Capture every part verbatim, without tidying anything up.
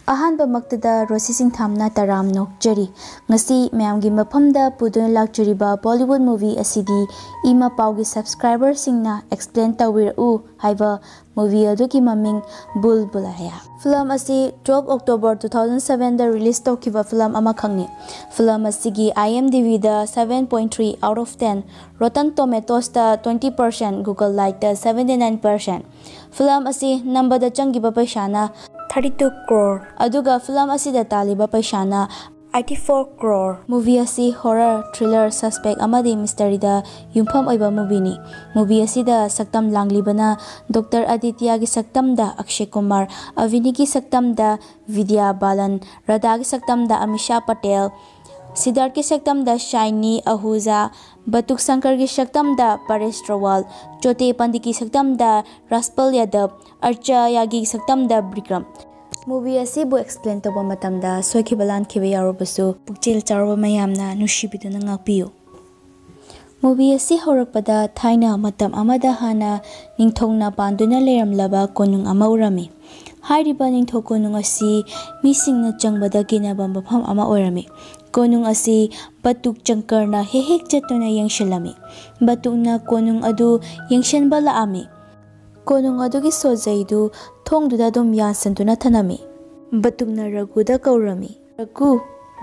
ꯑꯍꯥꯟꯕ ꯃꯛꯇꯗ ꯔꯣꯁꯤ ꯁꯤꯡꯊꯥꯝꯅ ꯇꯔꯥꯝ ꯅꯣꯛꯆꯔꯤ ꯉꯁꯤ ꯃꯌꯥꯝꯒꯤ ꯃꯐꯝꯗ ꯄꯨꯗꯨꯅ ꯂꯥꯛꯆꯔꯤꯕ ꯕꯣꯂꯤꯋꯨꯗ ꯃꯨꯚꯤ ꯑꯁꯤꯗꯤ ꯏꯃꯥ ꯄꯥꯎꯒꯤ ꯁꯕꯁꯀ꯭ꯔꯥꯏꯕꯔꯁꯤꯡꯅ ꯑꯦꯛꯁꯄ꯭ꯂꯦꯟ ꯇꯧꯕꯤꯔꯛꯎ ꯍꯥꯏꯕ ꯃꯨꯚꯤ ꯑꯗꯨꯒꯤ ꯃꯃꯤꯡ ꯕꯨꯜ ꯕꯨꯂꯥꯌꯥ ꯐꯤꯂꯝ ꯑꯁꯤ twelve October two thousand seven ꯗ ꯔꯤꯂꯤꯖ ꯇꯧꯈꯤꯕ ꯐꯤꯂꯝ ꯑꯃꯈꯛꯅꯤ ꯐꯤꯂꯝ ꯑꯁꯤꯒꯤ I M D B ꯗ seven point three out of ten Rotten Tomatoes ꯗ twenty percent Google Like ꯗ seventy-nine percent ꯐꯤꯂꯝ ꯑꯁꯤ ꯅꯝꯕꯗ ꯆꯪꯈꯤꯕ ꯄꯩꯁꯥꯅ thirty-two crore ꯑꯗꯨꯒ ꯐꯤꯂꯝ ꯑꯁꯤꯗ ꯇꯥꯜꯂꯤꯕ ꯄꯩꯁꯥꯅ eighty-four crore ꯃꯨꯚꯤ ꯑꯁꯤ ꯍꯣꯔꯔ ꯊ꯭ꯔꯤꯂꯔ ꯁꯁꯄꯦꯛ ꯑꯃꯗꯤ ꯃꯤꯁꯇꯔꯤꯗ ꯌꯨꯝꯐꯝ ꯑꯣꯏꯕ ꯃꯨꯚꯤꯅꯤ ꯃꯨꯚꯤ ꯑꯁꯤꯗ ꯁꯛꯇꯝ ꯂꯥꯡꯂꯤꯕꯅ ꯗꯣꯛꯇꯔ ꯑꯗꯤꯇ꯭ꯌꯒꯤ ꯁꯛꯇꯝꯗ ꯑꯛꯁꯦ ꯀꯨꯃꯥꯔ ꯑꯚꯤꯅꯤꯒꯤ ꯁꯛꯇꯝꯗ ꯚꯤꯗ꯭ꯌꯥ ꯕꯥꯂꯟ ꯔꯥꯙꯥꯒꯤ ꯁꯛꯇꯝꯗ ꯑꯃꯤꯁꯥ ꯄꯇꯦꯜ ꯁꯤꯗꯥꯔꯊꯀꯤ ꯁꯛꯇꯝꯗ ꯁꯥꯏꯅꯤ ꯑꯍꯨꯖꯥ ꯕꯇꯨꯛ ꯁꯪꯀꯔꯒꯤ ꯁꯛꯇꯝꯗ ꯄꯔꯦꯁ ꯔꯋꯥꯜ ꯆꯣꯇꯦ ꯄꯟꯗꯤꯠꯀꯤ ꯁꯛꯇꯝꯗ ꯔꯥꯖꯄꯜ ꯌꯥꯗꯕ ꯑꯔꯆꯥ ꯌꯥꯒꯤ ꯁꯛꯇꯝꯗ ꯕꯤꯀ꯭ꯔꯝ ꯃꯨꯚꯤ ꯑꯁꯤꯕꯨ ꯑꯦꯛꯁꯄ꯭ꯂꯦꯟ ꯇꯧꯕ ꯃꯇꯝꯗ ꯁꯣꯏꯈꯤꯕ ꯂꯥꯟꯈꯤꯕ ꯌꯥꯎꯔꯕꯁꯨ ꯄꯨꯛꯆꯦꯜ ꯆꯥꯎꯔꯕ ꯃꯌꯥꯝꯅ ꯅꯨꯡꯁꯤꯕꯤꯗꯨꯅ ꯉꯥꯛꯄꯤꯌꯨ ꯃꯨꯚꯤ ꯑꯁꯤ ꯍꯧꯔꯛꯄꯗ ꯊꯥꯏꯅ ꯃꯇꯝ ꯑꯃꯗ ꯍꯥꯟꯅ ꯅꯤꯡꯊꯧꯅ ꯄꯥꯟꯗꯨꯅ ꯂꯩꯔꯝꯂꯕ ꯀꯣꯅꯨꯡ ꯑꯃ ꯎꯔꯝꯃꯤ ꯍꯥꯏꯔꯤꯕ ꯅꯤꯡꯊꯧ ꯀꯣꯅꯨꯡ ꯑꯁꯤ ꯃꯤꯁꯤꯡꯅ ꯆꯪꯕꯗ ꯀꯤꯅꯕ ꯃꯐꯝ ꯑꯃ ꯑꯣꯏꯔꯝꯃꯤ ꯀꯣꯅꯨꯡ ꯑꯁꯤ ꯕꯇꯨꯛ ꯆꯪꯀꯔꯅ ꯍꯦꯛ ꯍꯦꯛ ꯆꯠꯇꯨꯅ ꯌꯦꯡꯁꯤꯜꯂꯝꯃꯤ ꯕꯇꯨꯛꯅ ꯀꯣꯅꯨꯡ ꯑꯗꯨ ꯌꯦꯡꯁꯤꯟꯕ ꯂꯥꯛꯑꯝꯃꯤ ꯀꯣꯅꯨꯡ ꯑꯗꯨꯒꯤ ꯁꯣꯖꯩꯗꯨ ꯊꯣꯡꯗꯨꯗ ꯑꯗꯨꯝ ꯌꯥꯟꯁꯤꯟꯗꯨꯅ ꯊꯅꯝꯃꯤ ꯕꯇꯨꯛꯅ ꯔꯘꯨꯗ ꯀꯧꯔꯝꯃꯤ ꯔꯘꯨ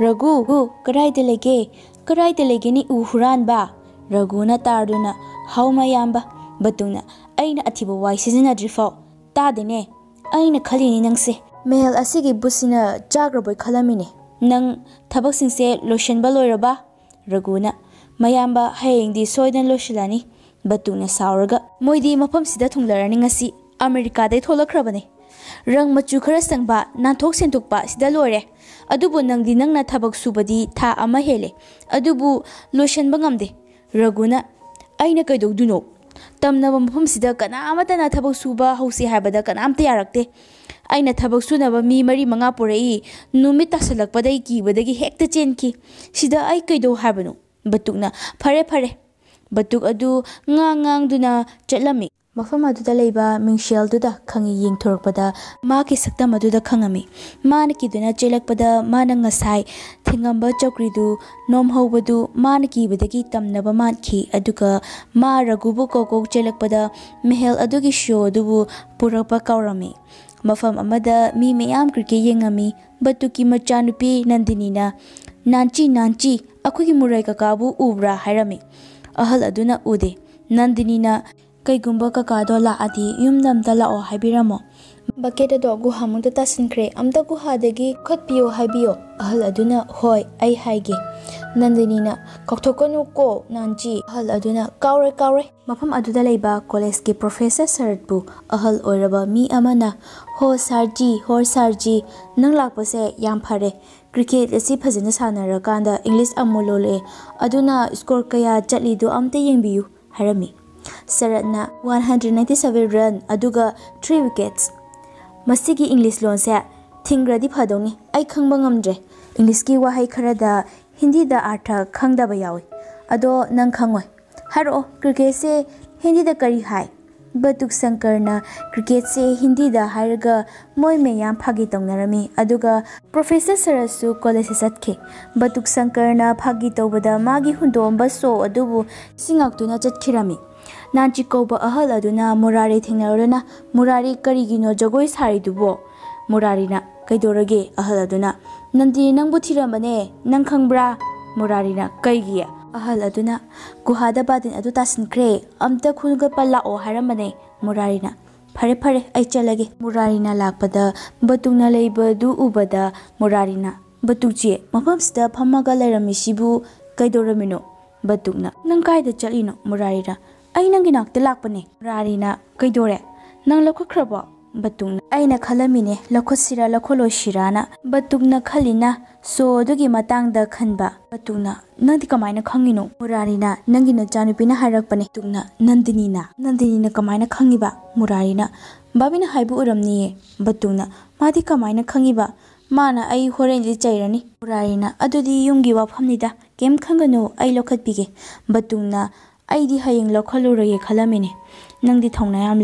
ꯔꯘꯨ ꯀꯗꯥꯏꯗ ꯂꯩꯒꯦ ꯀꯗꯥꯏꯗ ꯂꯩꯒꯦꯅꯤ ꯎ ꯍꯨꯔꯥꯟꯕ ꯔꯘꯨꯅ ꯇꯥꯔꯗꯨꯅ ꯍꯥꯎ ꯃꯌꯥꯝꯕ ꯕꯇꯨꯛꯅ ꯑꯩꯅ ꯑꯊꯤꯕ ꯋꯥꯏ ꯁꯤꯖꯤꯟꯅꯗ꯭ꯔꯤꯐꯥꯎ ꯇꯥꯗꯦꯅꯦ ꯑꯩꯅ ꯈꯜꯂꯤꯅꯤ ꯅꯪꯁꯦ ꯃꯍꯜ ꯑꯁꯤꯒꯤ ꯕꯨꯠꯁꯤꯅ ꯆꯥꯈ꯭ꯔꯕꯣꯏ ꯈꯜꯂꯝꯃꯤꯅꯦ ꯅꯪ ꯊꯕꯛꯁꯤꯡꯁꯦ ꯂꯣꯏꯁꯤꯟꯕ ꯂꯣꯏꯔꯕ ꯔꯘꯨꯅ ꯃꯌꯥꯝꯕ ꯍꯌꯦꯡꯗꯤ ꯁꯣꯏꯗꯅ ꯂꯣꯏꯁꯤꯜꯂꯅꯤ ꯕꯇꯨꯛꯅ ꯁꯥꯎꯔꯒ ꯃꯣꯏꯗꯤ ꯃꯐꯝꯁꯤꯗ ꯊꯨꯡꯂꯔꯅꯤ ꯉꯁꯤ ꯑꯃꯦꯔꯤꯀꯥꯗꯩ ꯊꯣꯛꯂꯛꯈ꯭ꯔꯕꯅꯤ ꯔꯪ ꯃꯆꯨ ꯈꯔ ꯁꯪꯕ ꯅꯥꯟꯊꯣꯛ ꯁꯦꯡꯗꯣꯛꯄ ꯁꯤꯗ ꯂꯣꯏꯔꯦ ꯑꯗꯨꯕꯨ ꯅꯪꯗꯤ ꯅꯪꯅ ꯊꯕꯛ ꯁꯨꯕꯗꯤ ꯊꯥ ꯑꯃ ꯍꯦꯜꯂꯦ ꯑꯗꯨꯕꯨ ꯂꯣꯏꯁꯤꯟꯕ ꯉꯝꯗꯦ ꯔꯘꯨꯅ ꯑꯩꯅ ꯀꯩꯗꯧꯗꯣꯏꯅꯣ ꯇꯝꯅꯕ ꯃꯐꯝꯁꯤꯗ ꯀꯅꯥꯃꯠꯇꯅ ꯊꯕꯛ ꯁꯨꯕ ꯍꯧꯁꯤ ꯍꯥꯏꯕꯗ ꯀꯅꯥꯝꯇ ꯌꯥꯔꯛꯇꯦ ꯑꯩꯅ ꯊꯕꯛ ꯁꯨꯅꯕ ꯃꯤ ꯃꯔꯤ ꯃꯉꯥ ꯄꯨꯔꯛꯏ ꯅꯨꯃꯤꯠ ꯇꯥꯁꯜꯂꯛꯄꯗꯒꯤ ꯀꯤꯕꯗꯒꯤ ꯍꯦꯛꯇ ꯆꯦꯟꯈꯤ ꯁꯤꯗ ꯑꯩ ꯀꯩꯗꯧ ꯍꯥꯏꯕꯅꯣ ꯕꯇꯨꯛꯅ ꯐꯔꯦ ꯐꯔꯦ ꯕꯇꯨꯛ ꯑꯗꯨ ꯉꯥꯡ ꯉꯥꯡꯗꯨꯅ ꯆꯠꯂꯝꯃꯤ ꯃꯐꯝ ꯑꯗꯨꯗ ꯂꯩꯕ ꯃꯤꯡꯁꯦꯜꯗꯨꯗ ꯈꯪꯉꯤ ꯌꯦꯡꯊꯣꯔꯛꯄꯗ ꯃꯥꯒꯤ ꯁꯛꯇꯝ ꯑꯗꯨꯗ ꯈꯪꯉꯝꯃꯤ ꯃꯥꯅ ꯀꯤꯗꯨꯅ ꯆꯦꯜꯂꯛꯄꯗ ꯃꯥꯅ ꯉꯁꯥꯏ ꯊꯦꯡꯉꯝꯕ ꯆꯧꯀ꯭ꯔꯤꯗꯨ ꯅꯣꯝꯍꯧꯕꯗꯨ ꯃꯥꯅ ꯀꯤꯕꯗꯒꯤ ꯇꯝꯅꯕ ꯃꯥꯟꯈꯤ ꯑꯗꯨꯒ ꯃꯥ ꯔꯘꯨꯕꯨ ꯀꯧ ꯀꯧ ꯆꯦꯜꯂꯛꯄꯗ ꯃꯍꯜ ꯑꯗꯨꯒꯤ ꯁꯣ ꯑꯗꯨꯕꯨ ꯄꯨꯔꯛꯄ ꯀꯥꯎꯔꯝꯃꯤ ꯃꯐꯝ ꯑꯃꯗ ꯃꯤ ꯃꯌꯥꯝ ꯀ꯭ꯔꯤꯀꯦꯠ ꯌꯦꯡꯉꯝꯃꯤ ꯕꯇꯨꯛꯀꯤ ꯃꯆꯥꯅꯨꯄꯤ ꯅꯟꯗꯤꯅꯤꯅ ꯅꯥꯟꯆꯤ ꯅꯥꯟꯆꯤ ꯑꯩꯈꯣꯏꯒꯤ ꯃꯨꯔꯥꯏ ꯀꯀꯥꯕꯨ ꯎꯕ꯭ꯔꯥ ꯍꯥꯏꯔꯝꯃꯤ ꯑꯍꯜ ꯑꯗꯨꯅ ꯎꯗꯦ ꯅꯟꯗꯤꯅꯤꯅ ꯀꯩꯒꯨꯝꯕ ꯀꯀꯥꯗꯣ ꯂꯥꯛꯑꯗꯤ ꯌꯨꯝꯗ ꯑꯝꯇ ꯂꯥꯛꯑꯣ ꯍꯥꯏꯕꯤꯔꯝꯃꯣ ꯕꯛꯀꯦꯠ ꯑꯗꯣ ꯒꯨꯍꯥꯃꯨꯡꯗ ꯇꯥꯁꯤꯟꯈ꯭ꯔꯦ ꯑꯝꯇ ꯒꯨꯍꯥꯗꯒꯤ ꯈꯠꯄꯤꯌꯣ ꯍꯥꯏꯕꯤꯌꯣ ꯑꯍꯜ ꯑꯗꯨꯅ ꯍꯣꯏ ꯑꯩ ꯍꯥꯏꯒꯦ ꯅꯟꯗꯤꯅꯤꯅ ꯀꯥꯎꯊꯣꯛꯀꯅꯨꯀꯣ ꯅꯥꯟꯆꯤ ꯑꯍꯜ ꯑꯗꯨꯅ ꯀꯥꯎꯔꯣꯏ ꯀꯥꯎꯔꯣꯏ ꯃꯐꯝ ꯑꯗꯨꯗ ꯂꯩꯕ ꯀꯣꯂꯦꯖꯀꯤ ꯄ꯭ꯔꯣꯐꯦꯁꯔ ꯁꯔꯠꯄꯨ ꯑꯍꯜ ꯑꯣꯏꯔꯕ ꯃꯤ ꯑꯃꯅ ꯍꯣ ꯁꯥꯔꯖꯤ ꯍꯣ ꯁꯥꯔꯖꯤ ꯅꯪ ꯂꯥꯛꯄꯁꯦ ꯌꯥꯝ ꯐꯔꯦ ꯀ꯭ꯔꯤꯀꯦꯠ ꯑꯁꯤ ꯐꯖꯅ ꯁꯥꯟꯅꯔꯀꯥꯟꯗ ꯏꯪꯂꯤꯁ ꯑꯃꯨꯛ ꯂꯣꯜꯂꯛꯑꯦ ꯑꯗꯨꯅ ꯁ꯭ꯀꯣꯔ ꯀꯌꯥ ꯆꯠꯂꯤꯗꯣ ꯑꯝꯇ ꯌꯦꯡꯕꯤꯌꯨ ꯍꯥꯏꯔꯝꯃꯤ ꯁꯔꯠꯅ one hundred ninety-seven run ꯑꯗꯨꯒ three wickets ꯃꯁꯤꯒꯤ ꯏꯪꯂꯤꯁ ꯂꯣꯟꯁꯦ ꯊꯤꯡꯈ꯭ꯔꯗꯤ ꯐꯗꯧꯅꯤ ꯑꯩ ꯈꯪꯕ ꯉꯝꯗ꯭ꯔꯦ ꯏꯪꯂꯤꯁꯀꯤ ꯋꯥꯍꯩ ꯈꯔꯗ ꯍꯤꯟꯗꯤꯗ ꯑꯥꯔꯊ ꯈꯪꯗꯕ ꯌꯥꯎꯏ ꯑꯗꯣ ꯅꯪ ꯈꯪꯉꯣꯏ ꯍꯥꯏꯔꯛꯑꯣ ꯀ꯭ꯔꯤꯀꯦꯠꯁꯦ ꯍꯤꯟꯗꯤꯗ ꯀꯔꯤ ꯍꯥꯏ ꯕꯇꯨꯛ ꯁꯪꯀꯔꯅ ꯀ꯭ꯔꯤꯀꯦꯠꯁꯦ ꯍꯤꯟꯗꯤꯗ ꯍꯥꯏꯔꯒ ꯃꯣꯏ ꯃꯌꯥꯝ ꯐꯥꯒꯤ ꯇꯧꯅꯔꯝꯃꯤ ꯑꯗꯨꯒ ꯄ꯭ꯔꯣꯐꯦꯁꯔ ꯁꯔꯠꯁꯨ ꯀꯣꯂꯦꯖꯇ ꯆꯠꯈꯤ ꯕꯇꯨꯛ ꯁꯪꯀꯔꯅ ꯐꯥꯒꯤ ꯇꯧꯕꯗ ꯃꯥꯒꯤ ꯍꯨꯟꯗꯣꯛꯑꯝꯕ ꯁꯣ ꯑꯗꯨꯕꯨ ꯁꯤꯡꯉꯥꯛꯇꯨꯅ ꯆꯠꯈꯤꯔꯝꯃꯤ ꯅꯥꯟꯆꯤ ꯀꯧꯕ ꯑꯍꯜ ꯑꯗꯨꯅ ꯃꯨꯔꯥꯔꯤ ꯊꯦꯡꯅꯔꯨꯗꯨꯅ ꯃꯨꯔꯥꯔꯤ ꯀꯔꯤꯒꯤꯅꯣ ꯖꯒꯣꯏ ꯁꯥꯔꯤꯗꯨꯕꯣ ꯃꯨꯔꯥꯔꯤꯅ ꯀꯩꯗꯧꯔꯒꯦ ꯑꯍꯜ ꯑꯗꯨꯅ ꯅꯟꯗꯤꯅꯤ ꯅꯪꯕꯨ ꯊꯤꯔꯝꯕꯅꯦ ꯅꯪ ꯈꯪꯕ꯭ꯔꯥ ꯃꯨꯔꯥꯔꯤꯅ ꯀꯩꯒꯤ ꯑꯍꯜ ꯑꯗꯨꯅ ꯒꯨꯍꯥꯗ ꯕꯥꯇꯤꯟ ꯑꯗꯨ ꯇꯥꯁꯤꯟꯈ꯭ꯔꯦ ꯑꯝꯇ ꯈꯨꯟꯒꯠꯄ ꯂꯥꯛꯑꯣ ꯍꯥꯏꯔꯝꯕꯅꯦ ꯃꯨꯔꯥꯔꯤꯅ ꯐꯔꯦ ꯐꯔꯦ ꯑꯩ ꯆꯠꯂꯒꯦ ꯃꯨꯔꯥꯔꯤꯅ ꯂꯥꯛꯄꯗ ꯕꯇꯨꯛꯅ ꯂꯩꯕꯗꯨ ꯎꯕꯗ ꯃꯨꯔꯥꯔꯤꯅ ꯕꯇꯨꯛꯆꯦ ꯃꯐꯝꯁꯤꯗ ꯐꯝꯃꯒ ꯂꯩꯔꯝꯃꯤꯁꯤꯕꯨ ꯀꯩꯗꯧꯔꯝꯃꯤꯅꯣ ꯕꯇꯨꯛꯅ ꯅꯪ ꯀꯥꯏꯗ ꯆꯠꯂꯤꯅꯣ ꯃꯨꯔꯥꯔꯤꯅ ꯑꯩ ꯅꯪꯒꯤ ꯅꯥꯛꯇ ꯂꯥꯛꯄꯅꯦ ꯃꯨꯔꯥꯔꯤꯅ ꯀꯩꯗꯧꯔꯦ ꯅꯪ ꯂꯧꯈꯠꯈ꯭ꯔꯕꯣ ꯕꯇꯨꯛꯅ ꯑꯩꯅ ꯈꯜꯂꯝꯃꯤꯅꯦ ꯂꯧꯈꯠꯁꯤꯔꯥ ꯂꯧꯈꯠꯂꯣꯏꯁꯤꯔꯥꯅ ꯕꯇꯨꯛꯅ ꯈꯜꯂꯤꯅ ꯁꯣ ꯑꯗꯨꯒꯤ ꯃꯇꯥꯡꯗ ꯈꯟꯕ ꯕꯇꯨꯛꯅ ꯅꯪꯗꯤ ꯀꯃꯥꯏꯅ ꯈꯪꯉꯤꯅꯣ ꯃꯨꯔꯥꯔꯤꯅ ꯅꯪꯒꯤ ꯅꯆꯥꯅꯨꯄꯤꯅ ꯍꯥꯏꯔꯛꯄꯅꯦ ꯕꯇꯨꯛꯅ ꯅꯟꯗꯤꯅꯤꯅ ꯅꯟꯗꯤꯅꯤꯅ ꯀꯃꯥꯏꯅ ꯈꯪꯉꯤꯕ ꯃꯨꯔꯥꯔꯤꯅ ꯕꯥꯕꯤꯅ ꯍꯥꯏꯕ ꯑꯣꯏꯔꯝꯅꯤꯌꯦ ꯕꯇꯨꯛꯅ ꯃꯥꯗꯤ ꯀꯃꯥꯏꯅ ꯈꯪꯉꯤꯕ ꯃꯥꯅ ꯑꯩ ꯍꯣꯔꯦꯟꯗꯤ ꯆꯩꯔꯅꯤ ꯃꯨꯔꯥꯔꯤꯅ ꯑꯗꯨꯗꯤ ꯌꯨꯝꯒꯤ ꯋꯥꯐꯝꯅꯤꯗ ꯀꯩꯝ ꯈꯟꯒꯅꯨ ꯑꯩ ꯂꯧꯈꯠꯄꯤꯒꯦ ꯕꯇꯨꯛꯅ ꯑꯩꯗꯤ ꯍꯌꯦꯡ ꯂꯧꯈꯠꯂꯨꯔꯒꯦ ꯈꯜꯂꯝꯃꯤꯅꯦ ꯅꯪꯗꯤ ꯊꯧꯅꯥ ꯌꯥꯝ ꯂꯩ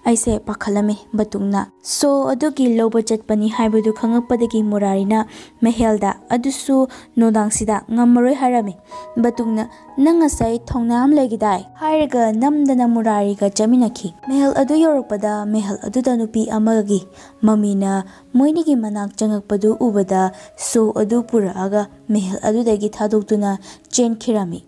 ꯑꯩꯁꯦ ꯄꯥꯈꯠꯂꯝꯃꯤ ꯕꯇꯨꯛꯅ ꯁꯣ ꯑꯗꯨꯒꯤ ꯂꯧꯕ ꯆꯠꯄꯅꯤ ꯍꯥꯏꯕꯗꯨ ꯈꯪꯉꯛꯄꯗꯒꯤ ꯃꯨꯔꯥꯔꯤꯅ ꯃꯍꯦꯜꯗ ꯑꯗꯨꯁꯨ ꯅꯨꯡꯗꯥꯡꯁꯤꯗ ꯉꯝꯃꯔꯣꯏ ꯍꯥꯏꯔꯝꯃꯤ꯫ ꯕꯇꯨꯛꯅ ꯅꯪ ꯉꯁꯥꯏ ꯊꯧꯅꯥ ꯑꯃ ꯂꯩꯈꯤꯗꯥꯏ ꯍꯥꯏꯔꯒ ꯅꯝꯗꯅ ꯃꯨꯔꯥꯔꯤꯒ ꯆꯠꯃꯤꯟꯅꯈꯤ꯫ ꯃꯍꯦꯜ ꯑꯗꯨ ꯌꯧꯔꯛꯄꯗ ꯃꯍꯦꯜ ꯑꯗꯨꯗ ꯅꯨꯄꯤ ꯑꯃꯒꯤ ꯃꯃꯤꯅ ꯃꯣꯏꯅꯤꯒꯤ ꯃꯅꯥꯛ ꯆꯪꯉꯛꯄꯗꯨ ꯎꯕꯗ ꯁꯣ ꯑꯗꯨ ꯄꯨꯔꯛꯑꯒ ꯃꯍꯦꯜ ꯑꯗꯨꯗꯒꯤ ꯊꯥꯗꯣꯛꯇꯨꯅ ꯆꯦꯟꯈꯤꯔꯝꯃꯤ꯫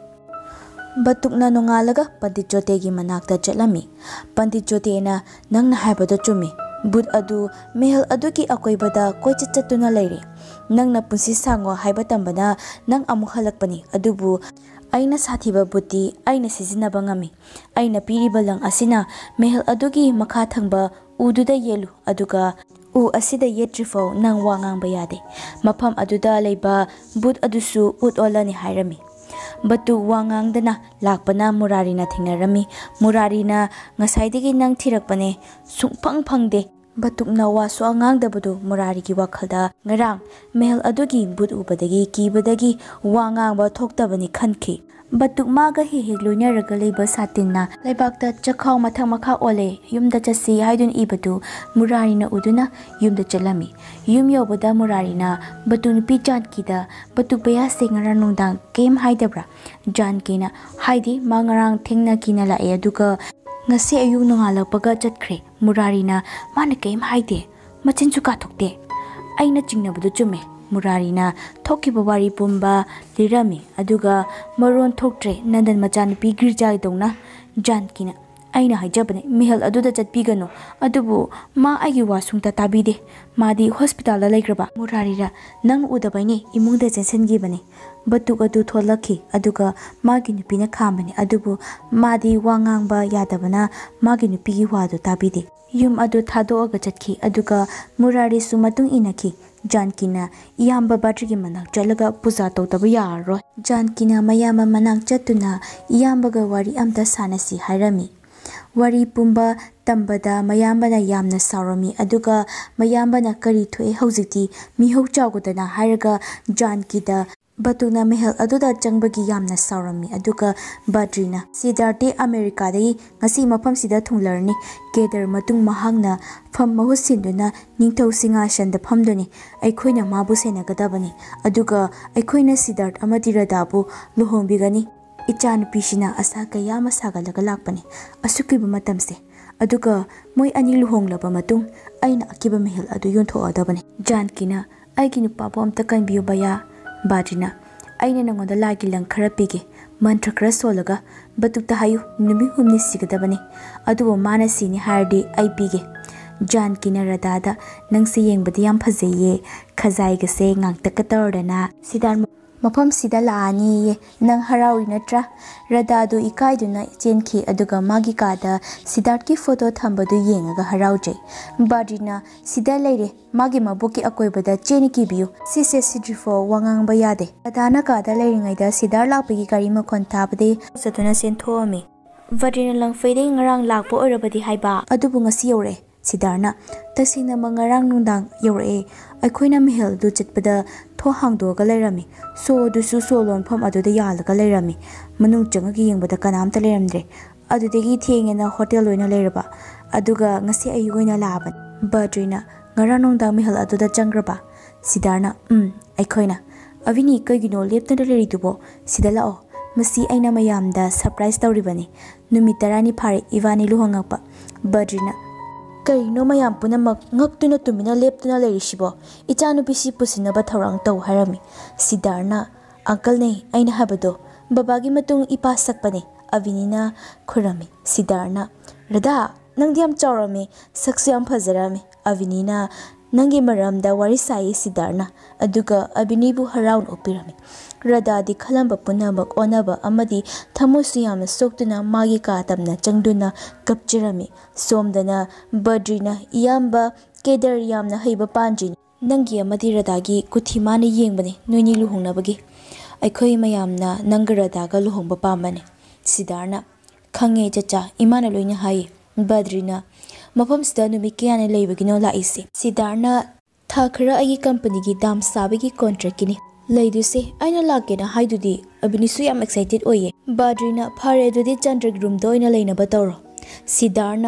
ꯕꯇꯨꯛꯅ ꯅꯣꯡꯉꯥꯜꯂꯒ ꯄꯟꯗꯤꯠ ꯖꯣꯇꯦꯒꯤ ꯃꯅꯥꯛꯇ ꯆꯠꯂꯝꯃꯤ꯫ ꯄꯟꯗꯤꯠ ꯖꯣꯇꯦꯅ ꯅꯪꯅ ꯍꯥꯏꯕꯗꯣ ꯆꯨꯝꯃꯤ꯫ ꯕꯨꯠ ꯑꯗꯨ ꯃꯍꯦꯜ ꯑꯗꯨꯒꯤ ꯑꯀꯣꯏꯕꯗ ꯀꯣꯏꯆꯠ ꯆꯠꯇꯨꯅ ꯂꯩꯔꯦ꯫ ꯅꯪꯅ ꯄꯨꯟꯁꯤ ꯁꯥꯡꯉꯣ ꯍꯥꯏꯕ ꯇꯝꯕꯅ ꯅꯪ ꯑꯃꯨꯛ ꯍꯜꯂꯛꯄꯅꯤ ꯑꯗꯨꯕꯨ ꯑꯩꯅ ꯁꯥꯊꯤꯕ ꯕꯨꯠꯇꯤ ꯑꯩꯅ ꯁꯤꯖꯤꯟꯅꯕ ꯉꯝꯃꯤ꯫ ꯑꯩꯅ ꯄꯤꯔꯤꯕ ꯂꯪ ꯑꯁꯤꯅ ꯃꯍꯦꯜ ꯑꯗꯨꯒꯤ ꯃꯈꯥ ꯊꯪꯕ ꯎꯗꯨꯗ ꯌꯦꯠꯂꯨ ꯑꯗꯨꯒ ꯎ ꯑꯁꯤꯗ ꯌꯦꯠꯇ꯭ꯔꯤꯐꯥꯎ ꯅꯪ ꯋꯥ ꯉꯥꯡꯕ ꯌꯥꯗꯦ꯫ ꯃꯐꯝ ꯑꯗꯨꯗ ꯂꯩꯕ ꯕꯨꯠ ꯑꯗꯨꯁꯨ ꯎꯠ ꯑꯣꯜꯂꯅꯤ ꯍꯥꯏꯔꯝꯃꯤ꯫ ꯕꯇꯨꯛ ꯋꯥ ꯉꯥꯡꯗꯅ ꯂꯥꯛꯄꯅ ꯃꯨꯔꯥꯔꯤꯅ ꯊꯦꯡꯅꯔꯝꯃꯤ꯫ ꯃꯨꯔꯥꯔꯤꯅ ꯉꯁꯥꯏꯗꯒꯤ ꯅꯪ ꯊꯤꯔꯛꯄꯅꯦ ꯁꯨꯡꯐꯪ ꯐꯪꯗꯦ꯫ ꯕꯇꯨꯛꯅ ꯋꯥꯁꯨ ꯉꯥꯡꯗꯕꯗꯨ ꯃꯨꯔꯥꯔꯤꯒꯤ ꯋꯥꯈꯜꯗ ꯉꯔꯥꯡ ꯃꯍꯦꯜ ꯑꯗꯨꯒꯤ ꯕꯨꯠ ꯎꯕꯗꯒꯤ ꯀꯤꯕꯗꯒꯤ ꯋꯥ ꯉꯥꯡꯕ ꯊꯣꯛꯇꯕꯅꯤ ꯈꯟꯈꯤ꯫ ꯕꯇꯨꯛ ꯃꯥꯒ ꯍꯦꯛ ꯍꯦꯛ ꯂꯣꯏꯅꯔꯒ ꯂꯩꯕ ꯁꯥꯇꯤꯟꯅ ꯂꯩꯕꯥꯛꯇ ꯆꯈꯥꯎ ꯃꯊꯛ ꯃꯈꯥ ꯑꯣꯜꯂꯦ ꯌꯨꯝꯗ ꯆꯠꯁꯤ ꯍꯥꯏꯗꯨꯅ ꯏꯕꯗꯨ ꯃꯨꯔꯥꯔꯤꯅ ꯎꯗꯨꯅ ꯌꯨꯝꯗ ꯆꯠꯂꯝꯃꯤ꯫ ꯌꯨꯝ ꯌꯧꯕꯗ ꯃꯨꯔꯥꯔꯤꯅ ꯕꯇꯨꯛ ꯅꯨꯄꯤ ꯖꯥꯟꯀꯤꯗ ꯕꯇꯨꯛ ꯕꯌꯥꯁꯦ ꯉꯔꯥꯡ ꯅꯨꯡꯗꯥꯡ ꯀꯩꯝ ꯍꯥꯏꯗꯕ꯭ꯔꯥ? ꯖꯥꯟꯀꯤꯅ ꯍꯥꯏꯗꯤ ꯃꯥ ꯉꯔꯥꯡ ꯊꯦꯡꯅ ꯀꯤꯅ ꯂꯥꯛꯑꯦ ꯑꯗꯨꯒ ꯉꯁꯤ ꯑꯌꯨꯛ ꯅꯣꯡꯉꯥꯜꯂꯛꯄꯒ ꯆꯠꯈ꯭ꯔꯦ꯫ ꯃꯨꯔꯥꯔꯤꯅ ꯃꯥꯅ ꯀꯩꯝ ꯍꯥꯏꯗꯦ ꯃꯆꯤꯟꯁꯨ ꯀꯥꯊꯣꯛꯇꯦ꯫ ꯑꯩꯅ ꯆꯤꯡꯅꯕꯗꯨ ꯆꯨꯝꯃꯦ꯫ ꯃꯨꯔꯥꯔꯤꯅ ꯊꯣꯛꯈꯤꯕ ꯋꯥꯔꯤ ꯄꯨꯝꯕ ꯂꯤꯔꯝꯃꯤ ꯑꯗꯨꯒ ꯃꯔꯣꯟ ꯊꯣꯛꯇ꯭ꯔꯦ ꯅꯟꯗꯟ ꯃꯆꯥꯅꯨꯄꯤ ꯒꯤꯔꯖꯥꯗꯧꯅ꯫ ꯖꯥꯟꯀꯤꯅ ꯑꯩꯅ ꯍꯥꯏꯖꯕꯅꯦ ꯃꯍꯦꯜ ꯑꯗꯨꯗ ꯆꯠꯄꯤꯒꯅꯨ ꯑꯗꯨꯕꯨ ꯃꯥ ꯑꯩꯒꯤ ꯋꯥ ꯁꯨꯡꯇꯥ ꯇꯥꯕꯤꯗꯦ꯫ ꯃꯥꯗꯤ ꯍꯣꯁꯄꯤꯇꯥꯜꯗ ꯂꯩꯈ꯭ꯔꯕ꯫ ꯃꯨꯔꯥꯔꯤꯅ ꯅꯪ ꯎꯗꯕꯩꯅꯦ ꯏꯃꯨꯡꯗ ꯆꯦꯟꯁꯤꯟꯈꯤꯕꯅꯦ꯫ ꯕꯇꯨꯛ ꯑꯗꯨ ꯊꯣꯛꯂꯛꯈꯤ ꯑꯗꯨꯒ ꯃꯥꯒꯤ ꯅꯨꯄꯤꯅ ꯈꯥꯝꯕꯅꯤ ꯑꯗꯨꯕꯨ ꯃꯥꯗꯤ ꯋꯥ ꯉꯥꯡꯕ ꯌꯥꯗꯕꯅ ꯃꯥꯒꯤ ꯅꯨꯄꯤꯒꯤ ꯋꯥꯗꯨ ꯇꯥꯕꯤꯗꯦ꯫ ꯌꯨꯝ ꯑꯗꯨ ꯊꯥꯗꯣꯛꯑꯒ ꯆꯠꯈꯤ ꯑꯗꯨꯒ ꯃꯨꯔꯥꯔꯤꯁꯨ ꯃꯇꯨꯡ ꯏꯟꯅꯈꯤ꯫ ꯖꯥꯟꯀꯤꯅ ꯏꯌꯥꯝꯕ ꯕꯗ꯭ꯔꯤꯒꯤ ꯃꯅꯥꯛ ꯆꯠꯂꯒ ꯄꯨꯖꯥ ꯇꯧꯗꯕ ꯌꯥꯔꯔꯣꯏ꯫ ꯖꯥꯟꯀꯤꯅ ꯃꯌꯥꯝꯕ ꯃꯅꯥꯛ ꯆꯠꯇꯨꯅ ꯏꯌꯥꯝꯕꯒ ꯋꯥꯔꯤ ꯑꯝꯇ ꯁꯥꯟꯅꯁꯤ ꯍꯥꯏꯔꯝꯃꯤ꯫ ꯋꯥꯔꯤ ꯄꯨꯝꯕ ꯇꯝꯕꯗ ꯃꯌꯥꯝꯕꯅ ꯌꯥꯝꯅ ꯁꯥꯎꯔꯝꯃꯤ ꯑꯗꯨꯒ ꯃꯌꯥꯝꯕꯅ ꯀꯔꯤ ꯊꯣꯛꯑꯦ ꯍꯧꯖꯤꯛꯇꯤ ꯃꯤꯍꯧ ꯆꯥꯎꯒꯗꯅ ꯍꯥꯏꯔꯒ ꯖꯥꯟꯀꯤꯗ ꯕꯇꯨꯛꯅ ꯃꯍꯦꯜ ꯑꯗꯨꯗ ꯆꯪꯕꯒꯤ ꯌꯥꯝꯅ ꯁꯥꯎꯔꯝꯃꯤ ꯑꯗꯨꯒ ꯕꯗ꯭ꯔꯤꯅ ꯁꯤꯗꯥꯔꯇꯤ ꯑꯃꯦꯔꯤꯀꯥꯗꯒꯤ ꯉꯁꯤ ꯃꯐꯝꯁꯤꯗ ꯊꯨꯡꯂꯔꯅꯤ꯫ ꯀꯦꯗꯔ ꯃꯇꯨꯡ ꯃꯍꯥꯛꯅ ꯐꯝ ꯃꯍꯨꯠ ꯁꯤꯟꯗꯨꯅ ꯅꯤꯡꯊꯧ ꯁꯤꯡꯍꯥꯁꯟꯗ ꯐꯝꯗꯣꯏꯅꯤ꯫ ꯑꯩꯈꯣꯏꯅ ꯃꯥꯕꯨ ꯁꯦꯟꯅꯒꯗꯕꯅꯤ ꯑꯗꯨꯒ ꯑꯩꯈꯣꯏꯅ ꯁꯤꯗꯥꯔꯠ ꯑꯃꯗꯤ ꯔꯥꯙꯥꯕꯨ ꯂꯨꯍꯣꯡꯕꯤꯒꯅꯤ꯫ ꯏꯆꯥꯅꯨꯄꯤꯁꯤꯅ ꯑꯁꯥ ꯀꯌꯥ ꯑꯃ ꯁꯥꯒꯠꯂꯒ ꯂꯥꯛꯄꯅꯤ ꯑꯁꯨꯛ ꯀꯨꯏꯕ ꯃꯇꯝꯁꯦ ꯑꯗꯨꯒ ꯃꯣꯏ ꯑꯅꯤ ꯂꯨꯍꯣꯡꯂꯕ ꯃꯇꯨꯡ ꯑꯩꯅ ꯑꯀꯤꯕ ꯃꯍꯦꯜ ꯑꯗꯨ ꯌꯣꯟꯊꯣꯛꯑꯗꯕꯅꯤ꯫ ꯖꯥꯟꯀꯤꯅ ꯑꯩꯒꯤ ꯅꯨꯄꯥꯕꯨ ꯑꯝꯇ ꯀꯟꯕꯤꯌꯨ ꯕꯌꯥ꯫ ꯕꯗ꯭ꯔꯤꯅ ꯑꯩꯅ ꯅꯉꯣꯟꯗ ꯂꯥꯏꯒꯤ ꯂꯪ ꯈꯔ ꯄꯤꯒꯦ ꯃꯟꯇ꯭ꯔ ꯈꯔ ꯁꯣꯜꯂꯒ ꯕꯇꯨꯛꯇ ꯍꯥꯏꯌꯨ ꯅꯨꯃꯤꯠ ꯍꯨꯝꯅꯤ ꯁꯤꯒꯗꯕꯅꯤ ꯑꯗꯨꯕꯨ ꯃꯥꯅ ꯁꯤꯅꯤ ꯍꯥꯏꯔꯗꯤ ꯑꯩ ꯄꯤꯒꯦ꯫ ꯖꯥꯟꯀꯤꯅ ꯔꯥꯙꯥꯗ ꯅꯪꯁꯦ ꯌꯦꯡꯕꯗ ꯌꯥꯝ ꯐꯖꯩꯌꯦ ꯈꯖꯥꯏꯒꯁꯦ ꯉꯥꯡꯇꯛꯀ ꯇꯧꯔꯗꯅ ꯁꯤꯗꯥꯔ ꯃꯐꯝꯁꯤꯗ ꯂꯥꯛꯑꯅꯤꯌꯦ ꯅꯪ ꯍꯔꯥꯎꯏ ꯅꯠꯇ꯭ꯔꯥ? ꯔꯥꯙꯥꯗꯨ ꯏꯀꯥꯏꯗꯨꯅ ꯆꯦꯟꯈꯤ ꯑꯗꯨꯒ ꯃꯥꯒꯤ ꯀꯥꯗ ꯁꯤꯗꯥꯔꯠꯀꯤ ꯐꯣꯇꯣ ꯊꯝꯕꯗꯨ ꯌꯦꯡꯉꯒ ꯍꯔꯥꯎꯖꯩ꯫ ꯕꯗ꯭ꯔꯤꯅ ꯁꯤꯗ ꯂꯩꯔꯦ ꯃꯥꯒꯤ ꯃꯕꯨꯛꯀꯤ ꯑꯀꯣꯏꯕꯗ ꯆꯦꯅ ꯀꯤꯕꯤꯌꯨ ꯁꯤꯁꯦ ꯁꯤꯗ꯭ꯔꯤꯐꯥꯎ ꯋꯥ ꯉꯥꯡꯕ ꯌꯥꯗꯦ꯫ ꯔꯥꯙꯥꯅ ꯀꯥꯗ ꯂꯩꯔꯤꯉꯩꯗ ꯁꯤꯗꯥꯔ ꯂꯥꯛꯄꯒꯤ ꯒꯥꯔꯤ ꯃꯈꯣꯟ ꯇꯥꯕꯗꯒꯤ ꯆꯠꯇꯨꯅ ꯆꯦꯟꯊꯣꯛꯑꯝꯃꯤ꯫ ꯕꯗ꯭ꯔꯤꯅ ꯂꯪꯐꯩꯗꯒꯤ ꯉꯔꯥꯡ ꯂꯥꯛꯄ ꯑꯣꯏꯔꯕꯗꯤ ꯍꯥꯏꯕ ꯑꯗꯨꯕꯨ ꯉꯁꯤ ꯌꯧꯔꯛꯑꯦ꯫ ꯁꯤꯗꯥꯔꯅ ꯇꯁꯦꯡꯅꯃꯛ ꯉꯔꯥꯡ ꯅꯨꯡꯗꯥꯡ ꯌꯧꯔꯛꯑꯦ ꯑꯩꯈꯣꯏꯅ ꯃꯍꯦꯜ ꯑꯗꯨ ꯆꯠꯄꯗ ꯊꯣꯡ ꯍꯥꯡꯗꯣꯛꯑꯒ ꯂꯩꯔꯝꯃꯤ꯫ ꯁꯣ ꯑꯗꯨꯁꯨ ꯁꯣ ꯂꯣꯟꯐꯝ ꯑꯗꯨꯗ ꯌꯥꯜꯂꯒ ꯂꯩꯔꯝꯃꯤ꯫ ꯃꯅꯨꯡ ꯆꯪꯉꯒ ꯌꯦꯡꯕꯗ ꯀꯅꯥꯝꯇ ꯂꯩꯔꯝꯗ꯭ꯔꯦ꯫ ꯑꯗꯨꯗꯒꯤ ꯊꯦꯡꯉꯦꯅ ꯍꯣꯇꯦꯜ ꯑꯣꯏꯅ ꯂꯩꯔꯕ ꯑꯗꯨꯒ ꯉꯁꯤ ꯑꯌꯨꯛ ꯑꯣꯏꯅ ꯂꯥꯛꯑꯕꯅꯤ꯫ ꯕꯗ꯭ꯔꯤꯅ ꯉꯔꯥꯡ ꯅꯨꯡꯗꯥꯡ ꯃꯍꯦꯜ ꯑꯗꯨꯗ ꯆꯪꯈ꯭ꯔꯕ? ꯁꯤꯗꯥꯔꯅ ꯎꯝ ꯑꯩꯈꯣꯏꯅ꯫ ꯑꯕꯤꯅꯤ ꯀꯩꯒꯤꯅꯣ ꯂꯦꯞꯇꯅ ꯂꯩꯔꯤꯗꯨꯕꯣ? ꯁꯤꯗ ꯂꯥꯛꯑꯣ ꯃꯁꯤ ꯑꯩꯅ ꯃꯌꯥꯝꯗ ꯁꯔꯄ꯭ꯔꯥꯏꯖ ꯇꯧꯔꯤꯕꯅꯤ꯫ ꯅꯨꯃꯤꯠ ꯇꯔꯥꯅꯤ ꯐꯥꯔꯦ ꯏꯕꯥꯅꯤ ꯂꯨꯍꯣꯡꯉꯛꯄ꯫ ꯕꯗ꯭ꯔꯤꯅ ꯀꯔꯤꯅꯣ ꯃꯌꯥꯝ ꯄꯨꯝꯅꯃꯛ ꯉꯛꯇꯨꯅ ꯇꯨꯃꯤꯟꯅ ꯂꯦꯞꯇꯨꯅ ꯂꯩꯔꯤꯁꯤꯕꯣ? ꯏꯆꯥꯅꯨꯄꯤꯁꯤ ꯄꯨꯁꯤꯟꯅꯕ ꯊꯧꯔꯥꯡ ꯇꯧ ꯍꯥꯏꯔꯝꯃꯤ꯫ ꯁꯤꯗꯥꯔꯅ ꯑꯪꯀꯜꯅꯦ ꯑꯩꯅ ꯍꯥꯏꯕꯗꯣ ꯕꯕꯥꯒꯤ ꯃꯇꯨꯡ ꯏꯄꯥ ꯁꯛꯄꯅꯦ꯫ ꯑꯕꯤꯅꯤꯅ ꯈꯨꯔꯝꯃꯤ꯫ ꯁꯤꯗꯥꯔꯅ ꯔꯥꯙꯥ ꯅꯪꯗꯤ ꯌꯥꯝ ꯆꯥꯎꯔꯝꯃꯤ ꯁꯛꯁꯨ ꯌꯥꯝ ꯐꯖꯔꯝꯃꯤ꯫ ꯑꯕꯤꯅꯤꯅ ꯅꯪꯒꯤ ꯃꯔꯝꯗ ꯋꯥꯔꯤ ꯁꯥꯏꯌꯦ ꯁꯤꯗꯥꯔꯅ ꯑꯗꯨꯒ ꯑꯕꯤꯅꯤꯕꯨ ꯍꯔꯥꯎꯅ ꯑꯣꯛꯄꯤꯔꯝꯃꯤ꯫ ꯔꯥꯙꯥꯗꯤ ꯈꯜꯂꯝꯕ ꯄꯨꯝꯅꯃꯛ ꯑꯣꯟꯅꯕ ꯑꯃꯗꯤ ꯊꯃꯣꯏꯁꯨ ꯌꯥꯝꯅ ꯁꯣꯛꯇꯨꯅ ꯃꯥꯒꯤ ꯀꯥ ꯇꯝꯅ ꯆꯪꯗꯨꯅ ꯀꯞꯆꯔꯝꯃꯤ꯫ ꯁꯣꯝꯗꯅ ꯕꯗ꯭ꯔꯤꯅ ꯏꯌꯥꯝꯕ ꯀꯦꯗꯔ ꯌꯥꯝꯅ ꯍꯩꯕ ꯄꯥꯟꯖꯤꯅꯤ ꯅꯪꯒꯤ ꯑꯃꯗꯤ ꯔꯥꯙꯥꯒꯤ ꯀꯨꯊꯤ ꯃꯥꯅ ꯌꯦꯡꯕꯅꯤ ꯅꯣꯏꯅꯤ ꯂꯨꯍꯣꯡꯅꯕꯒꯤ꯫ ꯑꯩꯈꯣꯏ ꯃꯌꯥꯝꯅ ꯅꯪꯒ ꯔꯥꯙꯥꯒ ꯂꯨꯍꯣꯡꯕ ꯄꯥꯝꯕꯅꯤ꯫ ꯁꯤꯗꯥꯔꯅ ꯈꯪꯉꯦ ꯆꯆꯥ ꯏꯃꯥꯅ ꯂꯣꯏꯅ ꯍꯥꯏꯌꯦ꯫ ꯕꯗ꯭ꯔꯤꯅ ꯃꯐꯝꯁꯤꯗ ꯅꯨꯃꯤꯠ ꯀꯌꯥꯅꯤ ꯂꯩꯕꯒꯤꯅꯣ ꯂꯥꯛꯏꯁꯦ? ꯁꯤꯗꯥꯔꯅ ꯊꯥ ꯈꯔ ꯑꯩꯒꯤ ꯀꯝꯄꯅꯤꯒꯤ ꯗꯥꯝ ꯁꯥꯕꯒꯤ ꯀꯣꯟꯇ꯭ꯔꯦꯛꯀꯤꯅꯤ ꯂꯩꯗꯨꯁꯦ ꯑꯩꯅ ꯂꯥꯛꯀꯦꯅ ꯍꯥꯏꯗꯨꯗꯤ꯫ ꯑꯕꯤꯅꯤꯁꯨ ꯌꯥꯝ ꯑꯦꯛꯁꯥꯏꯇꯦꯠ ꯑꯣꯏꯌꯦ꯫ ꯕꯗ꯭ꯔꯤꯅ ꯐꯔꯦ ꯑꯗꯨꯗꯤ ꯆꯟꯗ꯭ꯔꯒꯤ ꯔꯨꯝꯗ ꯑꯣꯏꯅ ꯂꯩꯅꯕ ꯇꯧꯔꯣ꯫ ꯁꯤꯗꯥꯔꯅ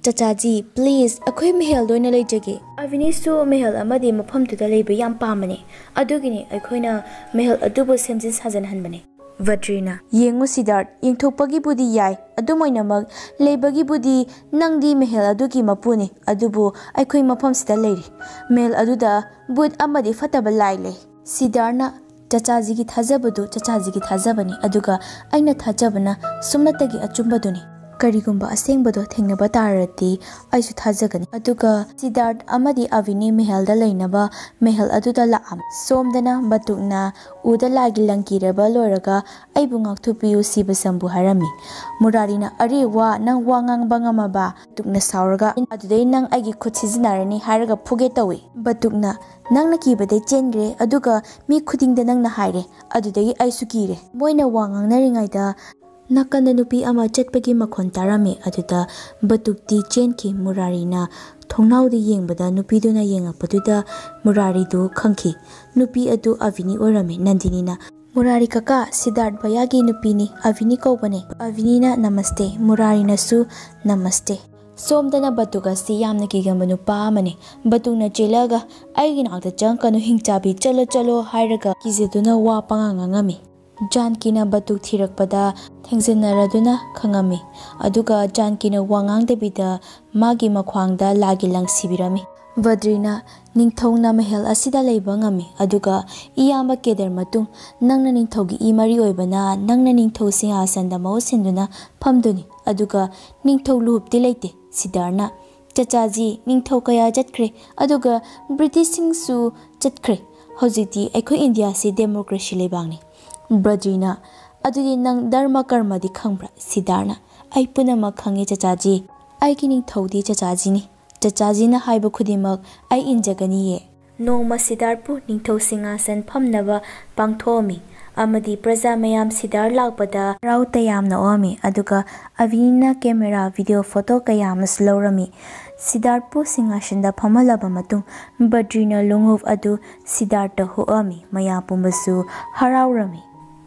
Chachaji, please, akhoi mehel doina leijage. Avini su mehel amadi mafam tuda leiba yam pamane. Adugini akhoina mehel adubo semjin sajan hanbane. Vadrina, yengu Siddharth, yengthokpagi budi yai, adumoinamag leibagi budi nangdi mehel adugi mapuni, adubu akhoi mafam sida leiri. Mehel aduda bud amadi fataba lai le. Siddharthna Chachaji ki thajabadu Chachaji ki thajabani aduga aina thajabana sumnatagi achumbaduni. Karigumba asengbado thengnaba tarati aisu thajagani aduga Siddharth amadi Avini mehel da leinaba mehel aduda laam somdana batukna uda lagi langkiraba loraga aibu ngakthupiu siba sambu harami Murarina ari wa nang wangang bangamaba tukna sauraga adudai nang agi khut sizinarani haraga phuge tawi batukna nang na kibade chengre aduga mi khudingda nang na haire adudai aisu kire moina wangang naringaida Nakanda nupi ama chatpagi makhon tarami aduda batukti chenki Murarina thongnaudi yengbada nupiduna yengapatuda Muraridu khangki nupi adu Avini orami Nandinina Murari kaka Siddharth bayagi nupini Avini kobane Avinina namaste Murarina su namaste Somdana batuga si yamna kigamba nupa amane batuna chelaga aiginakta changkanu hingchabi chalo chalo hairaga kizeduna wa pangangangami Jankina batuk thirakpada thengjenaraduna khangami aduga Jankina wangang debida magi makhwangda lagi lang sibirami Vadrina ningthongna mehel asida leiba ngami aduga iyamba keder matung nangna ningthogi imari oibana nangna ningtho singasanda mau sinduna phamduni aduga ningtho lupti leite Siddharthna Chachaji ningtho kaya jatkre aduga British singsu jatkre hojiti akhoi India si democracy lebangni Vadrina adudi nang dharma karma di khangbra Siddharthna ai punama khangi Chachaji ai kining thodi Chachaji ni Chachaji na haiba khudimak ai injagani ye nongma Siddharthpu ningtho singasan phamnaba pangthomi amadi praja mayam Siddharth lakpada rauta yamna omi aduga Avinina camera video photo kayam slowrami Siddharthpu singasanda phamalaba matung Vadrina lunguf adu Siddhartha hoami mayapumbasu haraurami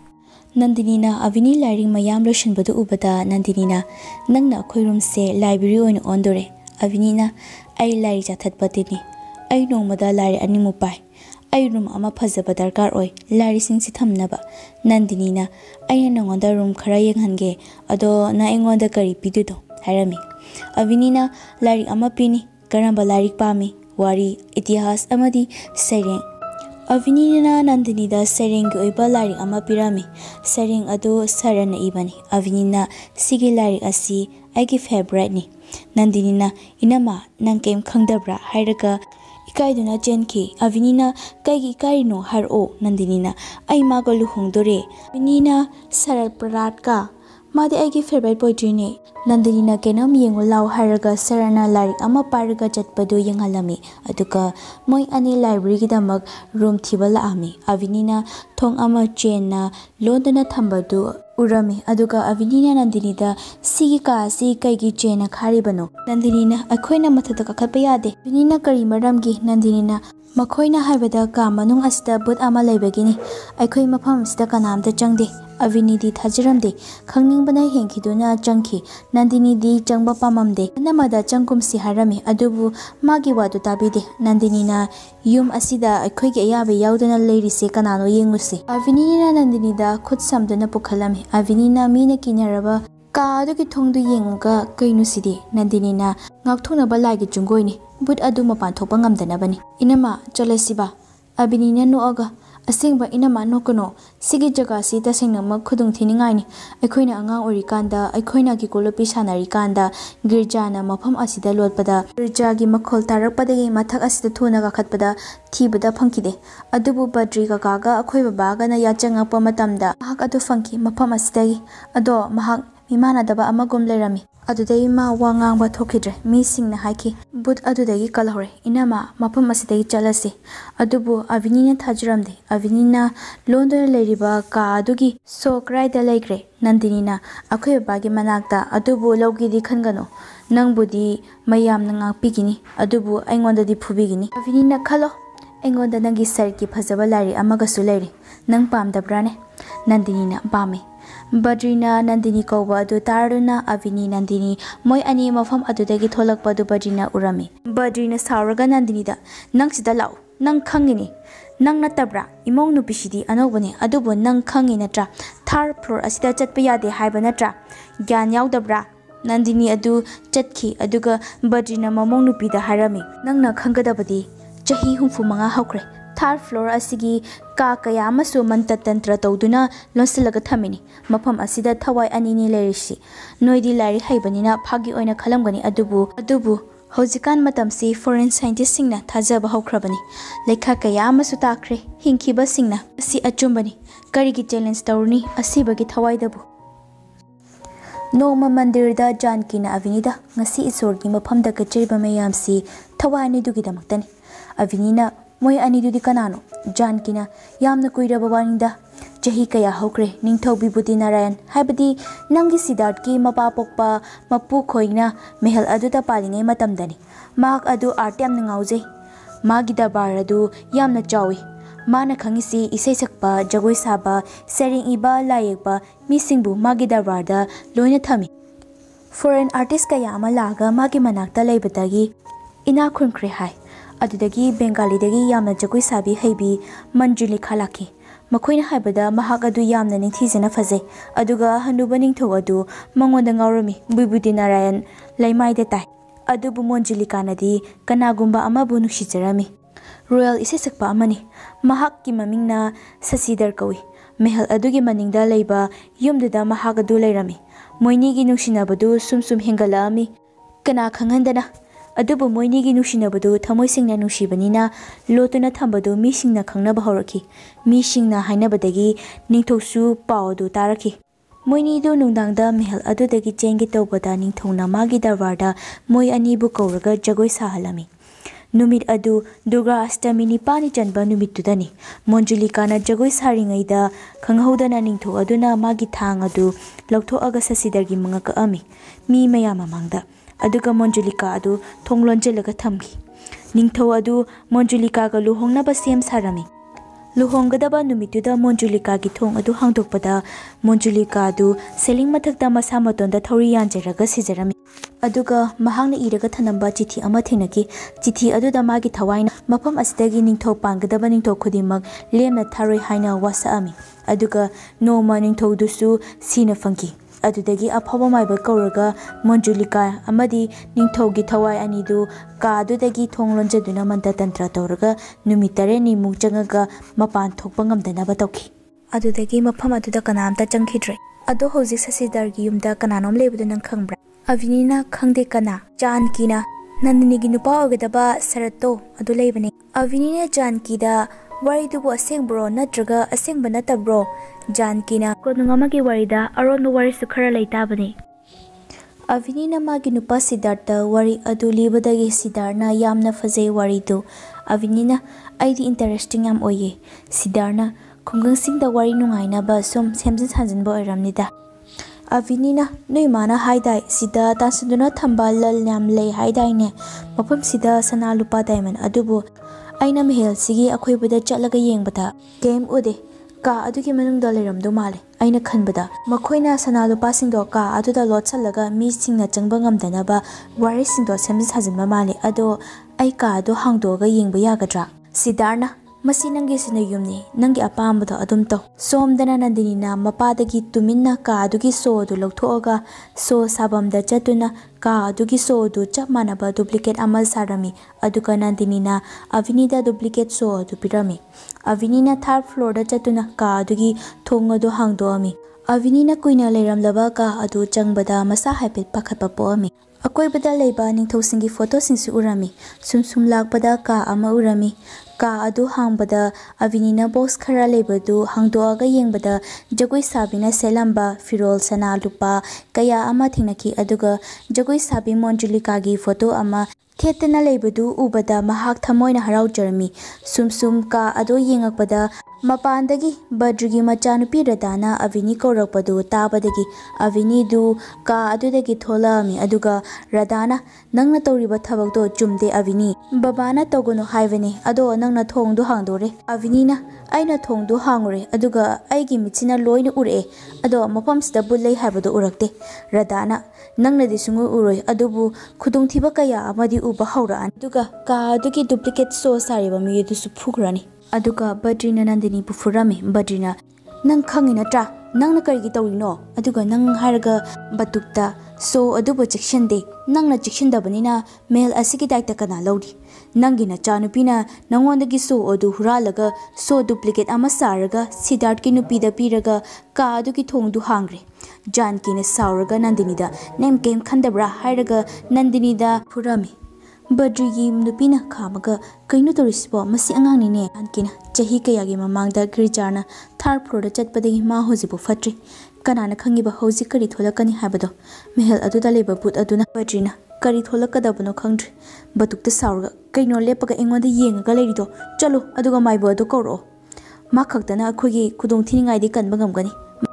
Nandinina Avini Lairing mayam loshinbadu ubada Nandinina nangna khoirum se library oin ondore Avinina ai lairi chathatpatini ai nongmada lairi animu pai ai room ama phajaba darkar oi lairi singsi thamnaba Nandinina ai nangonda room khara yenghange ado na engonda kari pidudo harami Avinina lairi ama pini karamba lairi pami wari itihas amadi sereng Avinina Nandinida sereng oiba lairi ama pirami sereng ado sarana ibani Avinina sigi lairi asi aigi favorite ni Nandinina inama nang kem khangdabra hairaga ikaiduna chenki Avinina kaigi kaino haro Nandinina ai maga luhongdore Avinina saral pratka Madi aigi favorite poetry ne Nandinina kenam yengu lau haraga sarana larik ama paraga chatpadu yenghalami aduka moi ani library gidamak room thibala ami Avinina thong ama chenna londana thambadu urami aduga Avinina Nandinida sigi ka si kaigi chena kharibano Nandinina akhoina mathada kakhatpa yade Avinina kari maramgi Nandinina Makhoina haibada ka manung asida but ama leibagini aikhoi mafam sida kanamda changde Avinidi thajiramde khangningbana hengkhiduna changki Nandinidi changba pamamde namada changkumsi harami adubu magi wadu tabide Nandinina yum asida aikhoi ge ayabe yaudana leirise kanano yengusi Avinina Nandinida khut samduna pukhalami Avinina mina kinaraba ka adugi thongdu yenga kainusidi Nandinina ngakthona balagi chungoini but adu mapan thopa ngamdanabani inama chalasiba Avinina noaga asengba inama nokono sigi jaga si tasengna mak khudung thiningai ni aikhoina angang orikanda aikhoina gi kolopi sanari kanda girjana mafam asida lotpada girja gi makhol tarakpada gi mathak asida thuna ga khatpada thibada phangkide adubu Badri ga ga akhoi baba ga na yachanga pa matamda mahak adu phangki mafam asida gi ado mahak mimana daba amagom lerami adudai ma wangang ba thokidre mi singna haiki but adudai kalhore inama mafam asidai chalasi adubu Avinina thajiramde Avinina London leiriba ka adugi so krai da leigre Nandinina akhoi bagi manakta adubu logi di khangano nangbudi mayam nanga pigini adubu aingonda di phubigini Avinina khalo aingonda nangi sarki phajaba lari amaga su leiri nang pam dabrane Nandinina pame Badrina Nandini kauba adu taraduna Avini Nandini moi ani mafam adudagi tholakpa adu Badrina urami. Badrina sauraga Nandini da nang sida lau nang khangini nang natabra imong nupishidi anobani adubo nang khangi natra third floor asida chatpa yade haiba natra gyan yaudabra Nandini adu chatki aduga Badrina mamong nupida harami nangna khangadabadi chahi humfu manga haukre third floor asigi ka kaya amasu manta tantra tawduna lonsilaga thamini mafam asida thawai anini lerisi noidi lari haibanina phagi oina khalamgani adubu adubu Hojikan matamsi foreign scientist singna thajaba haukrabani lekha kaya amasu takre hingkiba singna asi achumbani karigi challenge tawrni asibagi thawaidabu Noma mandirda Jankina Avinida ngasi isorgi mafamda kachiriba mayamsi thawani dugidamaktani Avinina Moy anidudi kanano Jankina yamna kuiraba waninda chahi kaya hokre ningthau bibudi narayan haibadi nangi Siddharth ki mapa pokpa mapu khoina mehal aduta palingai matamdani mak adu artyam ngauje magi darbar adu yamna chawi mana khangisi isai sakpa jagoi saba sering iba layekba misingbu magi darbar da loina thami foreign artist kaya ama laga magi manakta leibadagi ina khunkhre hai adudagi bengali dagi yamna jagoi sabi heibi manjuli khalaki Makoina haibada mahak adu yamna ningthijana faze aduga hanuba ningtho adu mangonda ngaurami bibudi narayan laimaida tai adubu monjulika nadi kanagumba amabu nukshijarami royal isesakpa amani mahak ki mamingna Sasidar kawi mehal adugi maningda leiba yumduda mahak adu leirami moini gi nuksinabadu sumsum hengalami kana khangandana adubu moini gi nuksinabadu thamoisingna nuksibanina lotuna thambadu misingna khangnaba horaki misingna hainabadagi ningthosu pawdu taraki moini du nungdangda mehal adudagi chengi tawbada ningthona magi darbarda moi anibu kauraga jagoi sahalami numit adu Durga Astami ni pani chanba numit tudani Monjulika na jagoi saringaida khanghodana ningtho aduna magi thang adu lautho aga Sasidargi manga ka ami mi mayama mangda aduga Monjulika adu thonglonjelaga thamgi ningtho adu Monjulika ga luhongnaba sem sarami luhonggadaba numituda Monjulika gi thong adu hangdokpada Monjulika adu seling mathakta masa matonda thori yanjeraga sijarami aduga mahangna iraga thanamba chithi ama thenaki chithi aduda magi thawaina mafam asidagi ningtho panggadaba ningtho khudimak lemna tharoi haina wasaami aduga noma ningtho dusu sina fangi adudagi aphaba maiba kauraga Monjulika amadi ningthogi thawai anidu ka adudagi thonglonjaduna manta tantra tawraga numitare ni mukjangaga mapan thokpa ngamdanaba tawki adudagi mafam aduda kanamta changkhidre ado hoji Sasidargi yumda kananom lebudu nang khangbra Avinina khangde kana Jankina Nandini gi nupa ogadaba Sarato adu leibane Avinina Jankida waridubu asengbro natraga asengba natabro Jankina konungamagi warida aronba wari sukhara leitabane Avinina magi nupa Siddhartha wari adu libadagi Siddharna yamna fazei waridu Avinina aidi interesting yam oye Siddharna khungangsingda wari nungainaba som semjin sanjinba oiramnida Avinina noi mana haidai sida tasunduna thamba lal nyam lei haidai ne mafam sida sana lupa diamond adubu aina mehel sigi akhoibada chatlaga yengbada game ude ka adugi manungda leiramdu male aina khanbada makhoina sana lupa singdo ka aduda lot chalaga mi singna changba ngamdanaba wari singdo semji sajinba male ado ai ka ado hangdoga yengba yagadra Siddharna Masi nangi sina yumni nangi apambado adum to somdana Nandinina mapadagi tuminna ka adugi so du lokthoga so sabamda chatuna ka adugi so du chap manaba duplicate amal sarami aduga Nandinina Avinida duplicate so du pirami Avinina third floor da chatuna ka adugi thonga do hangdoami Avinina kuina leiramlaba ka adu changbada masa haipet pakhatpa poami akoibada leiba ningthausingi photo singsu urami sumsum lakpada ka ama urami ka adu hangbada Avinina box khara leibadu hangdoaga yengbada jagoi sabina selamba firol sana lupa kaya ama thinaki aduga jagoi sabi Monjulika gi photo ama thetana leibadu ubada mahak thamoina harau jarmi sumsum ka adu yengakpada ꯃꯄꯥꯟꯗꯒꯤ ꯕꯗ꯭ꯔꯒꯤ ꯃꯆꯥꯅꯨꯄꯤ ꯔꯗꯥꯅ ꯑꯚꯤꯅꯤ ꯀꯧꯔꯛꯄꯗꯨ ꯇꯥꯕꯗꯒꯤ ꯑꯚꯤꯅꯤꯗꯨ ꯀꯥ ꯑꯗꯨꯗꯒꯤ ꯊꯣꯛꯂꯛꯑꯝꯃꯤ ꯑꯗꯨꯒ ꯔꯗꯥꯅ ꯅꯪꯅ ꯇꯧꯔꯤꯕ ꯊꯕꯛꯇꯣ ꯆꯨꯝꯗꯦ ꯑꯚꯤꯅꯤ ꯕꯕꯥꯅ ꯇꯧꯒꯅꯨ ꯍꯥꯏꯕꯅꯤ ꯑꯗꯣ ꯅꯪꯅ ꯊꯣꯡꯗꯨ ꯍꯥꯡꯗꯣꯔꯦ ꯑꯚꯤꯅꯤꯅ ꯑꯩꯅ ꯊꯣꯡꯗꯨ ꯍꯥꯡꯉꯨꯔꯦ ꯑꯗꯨꯒ ꯑꯩꯒꯤ ꯃꯤꯠꯁꯤꯅ ꯂꯣꯏꯅ ꯎꯔꯛꯑꯦ ꯑꯗꯣ ꯃꯐꯝꯁꯤꯗ ꯕꯨꯠ ꯂꯩ ꯍꯥꯏꯕꯗꯣ ꯎꯔꯛꯇꯦ ꯔꯗꯥꯅ ꯅꯪꯅꯗꯤ ꯁꯨꯡꯎ ꯎꯔꯣꯏ ꯑꯗꯨꯕꯨ ꯈꯨꯗꯣꯡꯊꯤꯕ ꯀꯌꯥ ꯑꯃꯗꯤ ꯎꯕ ꯍꯧꯔꯛꯑꯅꯤ ꯑꯗꯨꯒ ꯀꯥ ꯑꯗꯨꯒꯤ ꯗꯨꯄ꯭ꯂꯤꯀꯦꯠ ꯁꯣ ꯁꯥꯔꯤꯕ ꯃꯤ ꯑꯗꯨꯁꯨ ꯐꯨꯈ꯭ꯔꯅꯤ ꯑꯗꯨꯒ ꯕꯗ꯭ꯔꯤꯅ ꯅꯟꯗꯤꯅꯤꯕꯨ ꯐꯨꯔꯝꯃꯤ ꯕꯗ꯭ꯔꯤꯅ ꯅꯪ ꯈꯪꯉꯤ ꯅꯠꯇ꯭ꯔꯥ ꯅꯪꯅ ꯀꯔꯤꯒꯤ ꯇꯧꯔꯤꯅꯣ ꯑꯗꯨꯒ ꯅꯪ ꯍꯥꯏꯔꯒ ꯕꯇꯨꯛꯇ ꯁꯣ ꯑꯗꯨꯕꯨ ꯆꯦꯛꯁꯤꯟꯗꯦ ꯅꯪꯅ ꯆꯦꯛꯁꯤꯟꯗꯕꯅꯤ나 ꯃꯦꯜ ꯑꯁꯤꯒꯤ ꯗꯥꯏꯇ ꯀꯅꯥ ꯂꯧꯔꯤ ꯅꯪꯒꯤ ꯅꯆꯥꯅꯨꯄꯤꯅ ꯅꯉꯣꯟꯗꯒꯤ ꯁꯣ ꯑꯗꯨ ꯍꯨꯔꯥꯜꯂꯒ ꯁꯣ ꯗꯨꯄ꯭ꯂꯤꯀꯦꯠ ꯑꯃ ꯁꯥꯔꯒ ꯁꯤꯗꯥꯔꯠꯀꯤ ꯅꯨꯄꯤꯗ ꯄꯤꯔꯒ ꯀꯥ ꯑꯗꯨꯒꯤ ꯊꯣꯡꯗꯨ ꯍꯥꯡꯈ꯭ꯔꯦ ꯖꯥꯟꯀꯤꯅ ꯁꯥꯎꯔꯒ ꯅꯟꯗꯤꯅꯤꯗ ꯅꯪ ꯀꯩꯝ ꯈꯟꯗꯕ꯭ꯔꯥ ꯍꯥꯏꯔꯒ ꯅꯟꯗꯤꯅꯤꯗ ꯐꯨꯔꯝꯃꯤ ꯕꯗ꯭ꯔꯤꯒꯤ ꯅꯨꯄꯤꯅ ꯈꯥꯝꯃꯒ ꯀꯩꯅꯣ ꯇꯧꯔꯤꯁꯤꯕꯣ ꯃꯁꯤ ꯑꯉꯥꯡꯅꯤꯅꯦ ꯖꯥꯟꯀꯤꯅ ꯆꯍꯤ ꯀꯌꯥꯒꯤ ꯃꯃꯥꯡꯗ ꯒꯤꯔꯤꯖꯥꯅ ꯊꯥꯔ ꯐ꯭ꯂꯣꯔꯗ ꯆꯠꯄꯗꯒꯤ ꯃꯥ ꯍꯧꯖꯤꯛꯐꯥꯎ ꯐꯠꯇ꯭ꯔꯤ ꯀꯅꯥꯅ ꯈꯪꯉꯤꯕ ꯍꯧꯖꯤꯛ ꯀꯔꯤ ꯊꯣꯛꯂꯛꯀꯅꯤ ꯍꯥꯏꯕꯗꯣ ꯃꯦꯍꯦꯜ ꯑꯗꯨꯗ ꯂꯩꯕ ꯕꯨꯠ ꯑꯗꯨꯅ ꯕꯗ꯭ꯔꯤꯅ ꯀꯔꯤ ꯊꯣꯛꯂꯛꯀꯗꯕꯅꯣ ꯈꯪꯗ꯭ꯔꯤ ꯕꯇꯨꯛꯇ ꯁꯥꯎꯔꯒ ꯀꯩꯅꯣ ꯂꯦꯞꯄꯒ ꯑꯩꯉꯣꯟꯗ ꯌꯦꯡꯉꯒ ꯂꯩꯔꯤꯗꯣ ꯆꯠꯂꯣ ꯑꯗꯨꯒ ꯃꯥꯏꯕ ꯑꯗꯨ ꯀꯧꯔꯛꯑꯣ ꯃꯥ ꯈꯛꯇꯅ ꯑꯩꯈꯣꯏꯒꯤ ꯈꯨꯗꯣꯡꯊꯤꯅꯤꯡꯉꯥꯏꯗꯤ ꯀꯟꯕ ꯉꯝꯒꯅꯤ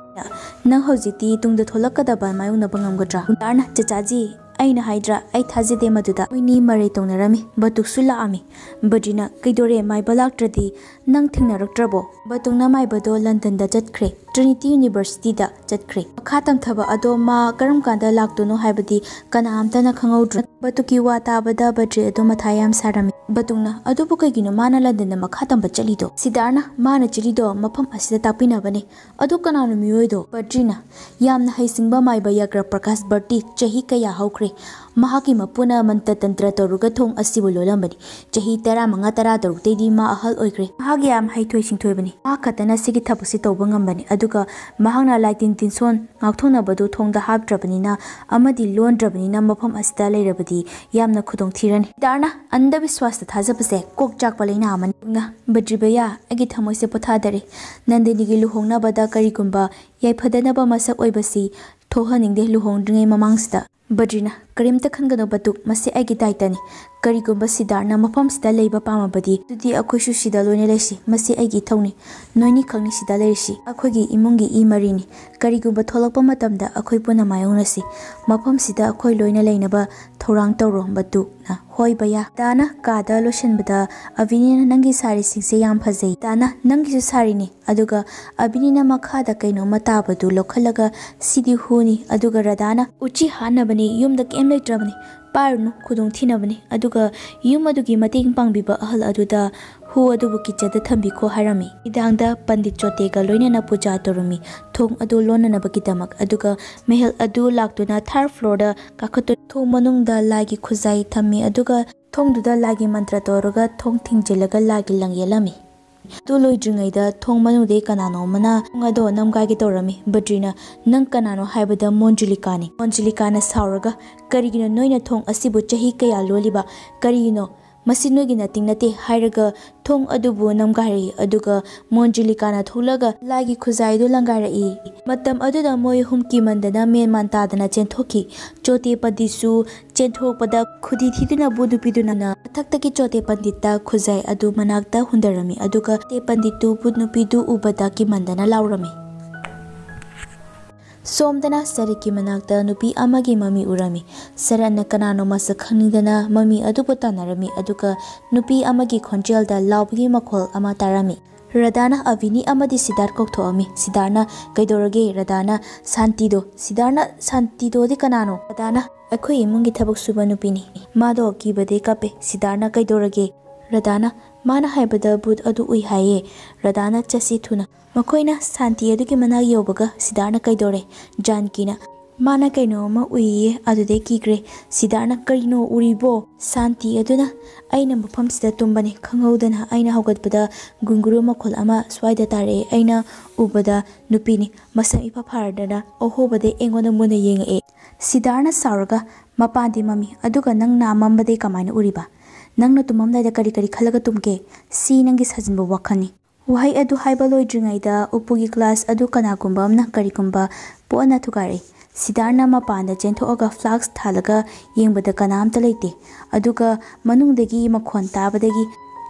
ꯅꯪ ꯍꯧꯖꯤꯛꯇꯤ ꯇꯨꯡꯗ ꯊꯣꯛꯂꯛꯀꯗꯕ ꯃꯥꯌꯣꯛꯅꯕ ꯉꯝꯒꯗ꯭ꯔꯥ ꯗꯥꯔꯅ ꯆꯆꯥꯖꯤ ꯑꯩꯅ ꯍꯥꯏꯗ꯭ꯔꯥ ꯑꯩ ꯊꯥꯖꯗꯦ ꯃꯗꯨꯗ ꯃꯣꯏꯅꯤ ꯃꯔꯩ ꯇꯧꯅꯔꯝꯃꯤ ꯕꯇꯨꯛꯁꯨ ꯂꯥꯛꯑꯝꯃꯤ ꯕꯗ꯭ꯔꯤꯅ ꯀꯩꯗꯧꯔꯦ ꯃꯥꯏꯕ ꯂꯥꯛꯇ꯭ꯔꯗꯤ ꯅꯪ ꯊꯦꯡꯅꯔꯛꯇ꯭ꯔꯕꯣ ꯕꯇꯨꯛꯅ ꯃꯥꯏꯕꯗꯣ ꯂꯟꯗꯟꯗ ꯆꯠꯈ꯭ꯔꯦ ꯇ꯭ꯔꯤꯅꯤꯇꯤ ꯌꯨꯅꯤꯚꯔꯁꯤꯇꯤꯗ ꯆꯠꯈ꯭ꯔꯦ ꯃꯈꯥ ꯇꯝꯊꯕ ꯑꯗꯣ ꯃꯥ ꯀꯔꯝ ꯀꯥꯟꯗ ꯂꯥꯛꯇꯣꯏꯅꯣ ꯍꯥꯏꯕꯗꯤ ꯀꯅꯥꯝꯇꯅ ꯈꯪꯍꯧꯗ꯭ꯔꯦ ꯕꯇꯨꯛꯀꯤ ꯋꯥ ꯇꯥꯕꯗ ꯕꯗ꯭ꯔꯤ ꯑꯗꯨ ꯃꯊꯥ ꯌꯥꯝ ꯁꯥꯔꯝꯃꯤ ꯕꯇꯨꯛꯅ ꯑꯗꯨꯕꯨ ꯀꯩꯒꯤꯅꯣ ꯃꯥꯅ ꯂꯟꯗꯟꯗ ꯃꯈꯥ ꯇꯝꯕ ꯆꯠꯂꯤꯗꯣ ꯁꯤꯗꯥꯔꯅ ꯃꯥꯅ ꯆꯠꯂꯤꯗꯣ ꯃꯐꯝ ꯑꯁꯤꯗ ꯇꯥꯛꯄꯤꯅꯕꯅꯦ ꯑꯗꯨ ꯀꯅꯥꯅꯣ ꯃꯤꯑꯣꯏꯗꯣ ꯕꯗ꯭ꯔꯤꯅ ꯌꯥꯝꯅ ꯍꯩꯁꯤꯡꯕ ꯃꯥꯏꯕ ꯌꯥꯒ꯭ꯔ ꯄ꯭ꯔꯀꯥꯁ ꯕꯔꯇꯤ ꯆꯍꯤ ꯀꯌꯥ ꯍꯧꯈ꯭ꯔꯦ ꯃꯍꯥꯛꯀꯤ ꯃꯄꯨꯅ ꯃꯟꯇ ꯇꯟꯇ꯭ꯔ ꯇꯧꯔꯒ ꯊꯣꯡ ꯑꯁꯤꯕꯨ ꯂꯣꯜꯂꯝꯕꯅꯤ ꯆꯍꯤ ꯇꯔꯥꯃꯉꯥ ꯇꯔꯥꯇꯔꯨꯛꯇꯩꯗꯤ ꯃꯥ ꯑꯍꯜ ꯑꯣꯏꯈ꯭ꯔꯦ ꯃꯍꯥꯛ ꯌꯥꯝ ꯍꯩꯊꯣꯏ ꯁꯤꯡꯊꯣꯏꯕꯅꯤ ꯃꯍꯥꯛ ꯈꯛꯇꯅ ꯁꯤꯒꯤ ꯊꯕꯛꯁꯤ ꯇꯧꯕ ꯉꯝꯕꯅꯤ ꯑꯗꯨꯒ ꯃꯍꯥꯛꯅ ꯂꯥꯏꯇꯤꯟ ꯇꯤꯟꯁꯣꯟ ꯉꯥꯛꯊꯣꯛꯅꯕꯗꯨ ꯊꯣꯡꯗ ꯍꯥꯞꯇ꯭ꯔꯕꯅꯤꯅ ꯑꯃꯗꯤ ꯂꯣꯟꯗ꯭ꯔꯕꯅꯤꯅ ꯃꯐꯝ ꯑꯁꯤꯗ ꯂꯩꯔꯕꯗꯤ ꯌꯥꯝꯅ ꯈꯨꯗꯣꯡꯊꯤꯔꯅꯤ ꯁꯤꯗꯥꯔꯅ ꯑꯟꯙꯕꯤꯁ꯭ꯋꯥꯁꯇ ꯊꯥꯖꯕꯁꯦ ꯀꯣꯛ ꯆꯥꯛꯄ ꯂꯩꯅꯥ ꯑꯃꯅꯤ ꯕꯗ꯭ꯔꯤꯕꯌꯥ ꯑꯩꯒꯤ ꯊꯃꯣꯏꯁꯦ ꯄꯣꯊꯥꯗꯔꯦ ꯅꯟꯗꯤꯅꯤꯒꯤ ꯂꯨꯍꯣꯡꯅꯕꯗ ꯀꯔꯤꯒꯨꯝꯕ ꯌꯥꯏꯐꯗꯅꯕ ꯃꯁꯛ ꯑꯣꯏꯕꯁꯤ ꯊꯣꯛꯍꯟꯅꯤꯡꯗꯦ ꯂꯨꯍꯣꯡꯗ꯭ꯔꯤꯉꯩ ꯃꯃꯥꯡꯁꯤꯗ ꯕꯗ꯭ꯔꯤꯅ ꯀꯔꯤꯝꯇ ꯈꯟꯒꯅꯣ ꯕꯇꯨꯛ ꯃꯁꯤ ꯑꯩꯒꯤ ꯗꯥꯏꯇꯅꯤ ꯀꯔꯤꯒꯨꯝꯕ ꯁꯤꯗꯥꯔꯅ ꯃꯐꯝꯁꯤꯗ ꯂꯩꯕ ꯄꯥꯝꯃꯕꯗꯤ ꯑꯗꯨꯗꯤ ꯑꯩꯈꯣꯏꯁꯨ ꯁꯤꯗ ꯂꯣꯏꯅ ꯂꯩꯁꯤ ꯃꯁꯤ ꯑꯩꯒꯤ ꯏꯊꯧꯅꯤ ꯅꯣꯏꯅꯤ ꯈꯛꯅꯤ ꯁꯤꯗ ꯂꯩꯔꯤꯁꯤ ꯑꯩꯈꯣꯏꯒꯤ ꯏꯃꯨꯡꯒꯤ ꯏ ꯃꯔꯤꯅꯤ ꯀꯔꯤꯒꯨꯝꯕ ꯊꯣꯛꯂꯛꯄ ꯃꯇꯝꯗ ꯑꯩꯈꯣꯏ ꯄꯨꯟꯅ ꯃꯥꯌꯣꯛꯅꯁꯤ ꯃꯐꯝꯁꯤꯗ ꯑꯩꯈꯣꯏ ꯂꯣꯏꯅ ꯂꯩꯅꯕ ꯊꯧꯔꯥꯡ ꯇꯧꯔꯣ ꯕꯇꯨꯛꯅ ꯍꯣꯏ ꯕꯌꯥ ꯗꯥꯅ ꯀꯥꯗ ꯂꯣꯏꯁꯤꯟꯕꯗ ꯑꯚꯤꯅꯤꯅ ꯅꯪꯒꯤ ꯁꯥꯔꯤꯁꯤꯡꯁꯦ ꯌꯥꯝ ꯐꯖꯩ ꯗꯥꯅ ꯅꯪꯒꯤꯁꯨ ꯁꯥꯔꯤꯅꯤ ꯑꯗꯨꯒ ꯑꯚꯤꯅꯤꯅ ꯃꯈꯥꯗ ꯀꯩꯅꯣꯝꯃ ꯇꯥꯕꯗꯨ ꯂꯧꯈꯠꯂꯒ ꯁꯤꯗꯤ ꯍꯨꯅꯤ ꯑꯗꯨꯒ ꯔꯗꯥꯅ ꯎꯆꯤ ꯍꯥꯠꯅꯕꯅꯤ ꯌꯨꯝꯗ ꯀꯩꯝ ꯂꯩꯇ꯭ꯔꯕꯅꯤ ꯄꯥꯏꯔꯨꯅꯨ ꯈꯨꯗꯣꯡꯊꯤꯅꯕꯅꯤ ꯑꯗꯨꯒ ꯌꯨꯝ ꯑꯗꯨꯒꯤ ꯃꯇꯦꯡ ꯄꯥꯡꯕꯤꯕ ꯑꯍꯜ ꯑꯗꯨꯗ ꯍꯨ ꯑꯗꯨꯕꯨ ꯀꯤꯆꯟꯗ ꯊꯝꯕꯤꯈꯣ ꯍꯥꯏꯔꯝꯃꯤ ꯏꯗꯥꯡꯗ ꯄꯟꯗꯤꯠ ꯆꯣꯇꯦꯒ ꯂꯣꯏꯅꯅ ꯄꯨꯖꯥ ꯇꯧꯔꯝꯃꯤ ꯊꯣꯡ ꯑꯗꯨ ꯂꯣꯟꯅꯅꯕꯒꯤꯗꯃꯛ ꯑꯗꯨꯒ ꯃꯦꯍꯦꯜ ꯑꯗꯨ ꯂꯥꯛꯇꯨꯅ ꯊꯥꯔ ꯐ꯭ꯂꯣꯔꯗ ꯀꯥꯈꯠꯇꯨꯅ ꯊꯣꯡ ꯃꯅꯨꯡꯗ ꯂꯥꯏꯒꯤ ꯈꯨꯖꯥꯏ ꯊꯝꯃꯤ ꯑꯗꯨꯒ ꯊꯣꯡꯗꯨꯗ ꯂꯥꯏꯒꯤ ꯃꯟꯇ꯭ꯔ ꯇꯧꯔꯒ ꯊꯣꯡ ꯊꯤꯡꯖꯤꯜꯂꯒ ꯂꯥꯏꯒꯤ ꯂꯪ ꯌꯦꯠꯂꯝꯃꯤ ꯑꯗꯨ ꯂꯣꯏꯗ꯭ꯔꯤꯉꯩꯗ ꯊꯣꯡ ꯃꯅꯨꯡꯗꯒꯤ ꯀꯅꯥꯅꯣꯃꯅ ꯊꯣꯡ ꯑꯗꯣ ꯅꯝꯒꯥꯏꯒꯦ ꯇꯧꯔꯝꯃꯤ ꯕꯗ꯭ꯔꯤꯅ ꯅꯪ ꯀꯅꯥꯅꯣ ꯍꯥꯏꯕꯗ ꯃꯣꯟꯖꯨꯂꯤꯀꯥꯅꯤ ꯃꯣꯟꯖꯨꯂꯤꯀꯥꯅ ꯁꯥꯎꯔꯒ ꯀꯔꯤꯒꯤꯅꯣ ꯅꯣꯏꯅ ꯊꯣꯡ ꯑꯁꯤꯕꯨ ꯆꯍꯤ ꯀꯌꯥ ꯂꯣꯜꯂꯤꯕ ꯀꯔꯤꯒꯤꯅꯣ ꯃꯁꯤ ꯅꯣꯏꯒꯤ ꯅꯇꯤꯡ ꯅꯠꯇꯦ ꯍꯥꯏꯔꯒ ꯊꯣꯡ ꯑꯗꯨꯕꯨ ꯅꯝꯒꯥꯏꯔꯛꯏ ꯑꯗꯨꯒ ꯃꯣꯟꯖꯨꯂꯤꯀꯥꯅ ꯊꯣꯛꯂꯒ ꯂꯥꯏꯒꯤ ꯈꯨꯖꯥꯏꯗꯨ ꯂꯪꯒꯥꯏꯔꯛꯏ ꯃꯇꯝ ꯑꯗꯨꯗ ꯃꯣꯏ ꯑꯍꯨꯝ ꯀꯤꯃꯟꯗꯅ ꯃꯦꯟꯃꯥꯟ ꯇꯥꯗꯅ ꯆꯦꯟꯊꯣꯛꯈꯤ ꯆꯣꯇꯦ ꯄꯟꯗꯤꯠꯁꯨ ꯆꯦꯟꯊꯣꯛꯄꯗ ꯈꯨꯗꯤ ꯊꯤꯗꯨꯅ ꯕꯨꯠ ꯅꯨꯄꯤꯗꯨꯅ ꯃꯊꯛꯇꯒꯤ ꯆꯣꯇꯦ ꯄꯟꯗꯤꯠꯇ ꯈꯨꯖꯥꯏ ꯑꯗꯨ ꯃꯅꯥꯛꯇ ꯍꯨꯟꯗꯔꯝꯃꯤ ꯑꯗꯨꯒ ꯆꯣꯇꯦ ꯄꯟꯗꯤꯠꯇꯨ ꯕꯨꯠ ꯅꯨꯄꯤꯗꯨ ꯎꯕꯗ ꯀꯤꯃꯟꯗꯅ ꯂꯥꯎꯔꯝꯃꯤ ꯁꯣꯝꯗꯅ ꯁꯔꯠꯀꯤ ꯃꯅꯥꯛꯇ ꯅꯨꯄꯤ ꯑꯃꯒꯤ ꯃꯃꯤ ꯎꯔꯝꯃꯤ ꯁꯔꯠꯅ ꯀꯅꯥꯅꯣ ꯃꯁꯛ ꯈꯪꯅꯤꯡꯗꯅ ꯃꯃꯤ ꯑꯗꯨꯕꯨ ꯇꯥꯟꯅꯔꯝꯃꯤ ꯑꯗꯨꯒ ꯅꯨꯄꯤ ꯑꯃꯒꯤ ꯈꯣꯟꯖꯦꯜꯗ ꯂꯥꯎꯕꯒꯤ ꯃꯈꯣꯜ ꯑꯃ ꯇꯥꯔꯝꯃꯤ ꯔꯗꯥꯅ ꯑꯚꯤꯅꯤ ꯑꯃꯗꯤ ꯁꯤꯗꯥꯔ ꯀꯧꯊꯣꯛꯑꯝꯃꯤ ꯁꯤꯗꯥꯔꯅ ꯀꯩꯗꯧꯔꯒꯦ ꯔꯗꯥꯅ ꯁꯥꯟꯇꯤꯗꯣ ꯁꯤꯗꯥꯔꯅ ꯁꯥꯟꯇꯤꯗꯣꯗꯤ ꯀꯅꯥꯅꯣ ꯔꯗꯥꯅ ꯑꯩꯈꯣꯏ ꯏꯃꯨꯡꯒꯤ ꯊꯕꯛ ꯁꯨꯕ ꯅꯨꯄꯤꯅꯤ ꯃꯥꯗꯣ ꯀꯤꯕꯗꯩ ꯀꯞꯄꯦ ꯁꯤꯗꯥꯔꯅ ꯀꯩꯗꯧꯔꯒꯦ ꯔꯗꯥꯅ ꯃꯥꯅ ꯍꯥꯏꯕꯗ ꯕꯨꯠ ꯑꯗꯨ ꯎꯏ ꯍꯥꯏꯌꯦ ꯔꯗꯥꯅ ꯆꯠꯁꯤ ꯊꯨꯅ ꯃꯈꯣꯏꯅ ꯁꯥꯟꯇꯤ ꯑꯗꯨꯒꯤ ꯃꯅꯥꯛ ꯌꯧꯕꯒ ꯁꯤꯗꯥꯔꯅ ꯀꯩꯗꯧꯔꯦ ꯖꯥꯟꯀꯤꯅ ꯃꯥꯅ ꯀꯩꯅꯣꯝꯃ ꯎꯏꯌꯦ ꯑꯗꯨꯗꯩ ꯀꯤꯈ꯭ꯔꯦ ꯁꯤꯗꯥꯔꯅ ꯀꯔꯤꯅꯣ ꯎꯔꯤꯕꯣ ꯁꯥꯟꯇꯤ ꯑꯗꯨꯅ ꯑꯩꯅ ꯃꯐꯝꯁꯤꯗ ꯇꯨꯝꯕꯅꯤ ꯈꯪꯍꯧꯗꯅ ꯑꯩꯅ ꯍꯧꯒꯠꯄꯗ ꯒꯨꯡꯒꯨꯔꯨ ꯃꯈꯣꯜ ꯑꯃ ꯁ꯭ꯋꯥꯏꯗ ꯇꯥꯔꯛꯑꯦ ꯑꯩꯅ ꯎꯕꯗ ꯅꯨꯄꯤꯅꯤ ꯃꯁꯝ ꯏꯐ ꯐꯥꯔꯗꯅ ꯑꯍꯣꯕꯗꯩ ꯑꯩꯉꯣꯟꯗ ꯃꯨꯟꯅ ꯌꯦꯡꯉꯛꯑꯦ ꯁꯤꯗꯥꯔꯅ ꯁꯥꯎꯔꯒ ꯃꯄꯥꯟꯗꯤ ꯃꯝꯃꯤ ꯑꯗꯨꯒ ꯅꯪꯅ ꯃꯝꯕꯗꯩ ꯀꯃꯥꯏꯅ ꯎꯔꯤꯕ ꯅꯪꯅ ꯇꯨꯝꯃꯝꯗꯥꯏꯗ ꯀꯔꯤ ꯀꯔꯤ ꯈꯜꯂꯒ ꯇꯨꯝꯒꯦ ꯁꯤ ꯅꯪꯒꯤ ꯁꯥꯖꯤꯟꯕ ꯋꯥꯈꯜꯅꯤ ꯋꯥꯍꯩ ꯑꯗꯨ ꯍꯥꯏꯕ ꯂꯣꯏꯗ꯭ꯔꯤꯉꯩꯗ ꯎꯄꯨꯒꯤ ꯒ꯭ꯂꯥꯁ ꯑꯗꯨ ꯀꯅꯥꯒꯨꯝꯕ ꯑꯃꯅ ꯀꯔꯤꯒꯨꯝꯕ ꯄꯣꯠꯅ ꯊꯨꯒꯥꯏꯔꯛꯏ ꯁꯤꯗꯥꯔꯅ ꯃꯄꯥꯟꯗ ꯆꯦꯟꯊꯣꯛꯑꯒ ꯐ꯭ꯂꯥꯛꯁ ꯊꯥꯜꯂꯒ ꯌꯦꯡꯕꯗ ꯀꯅꯥꯝꯇ ꯂꯩꯇꯦ ꯑꯗꯨꯒ ꯃꯅꯨꯡꯗꯒꯤ ꯃꯈꯣꯟ ꯇꯥꯕꯗꯒꯤ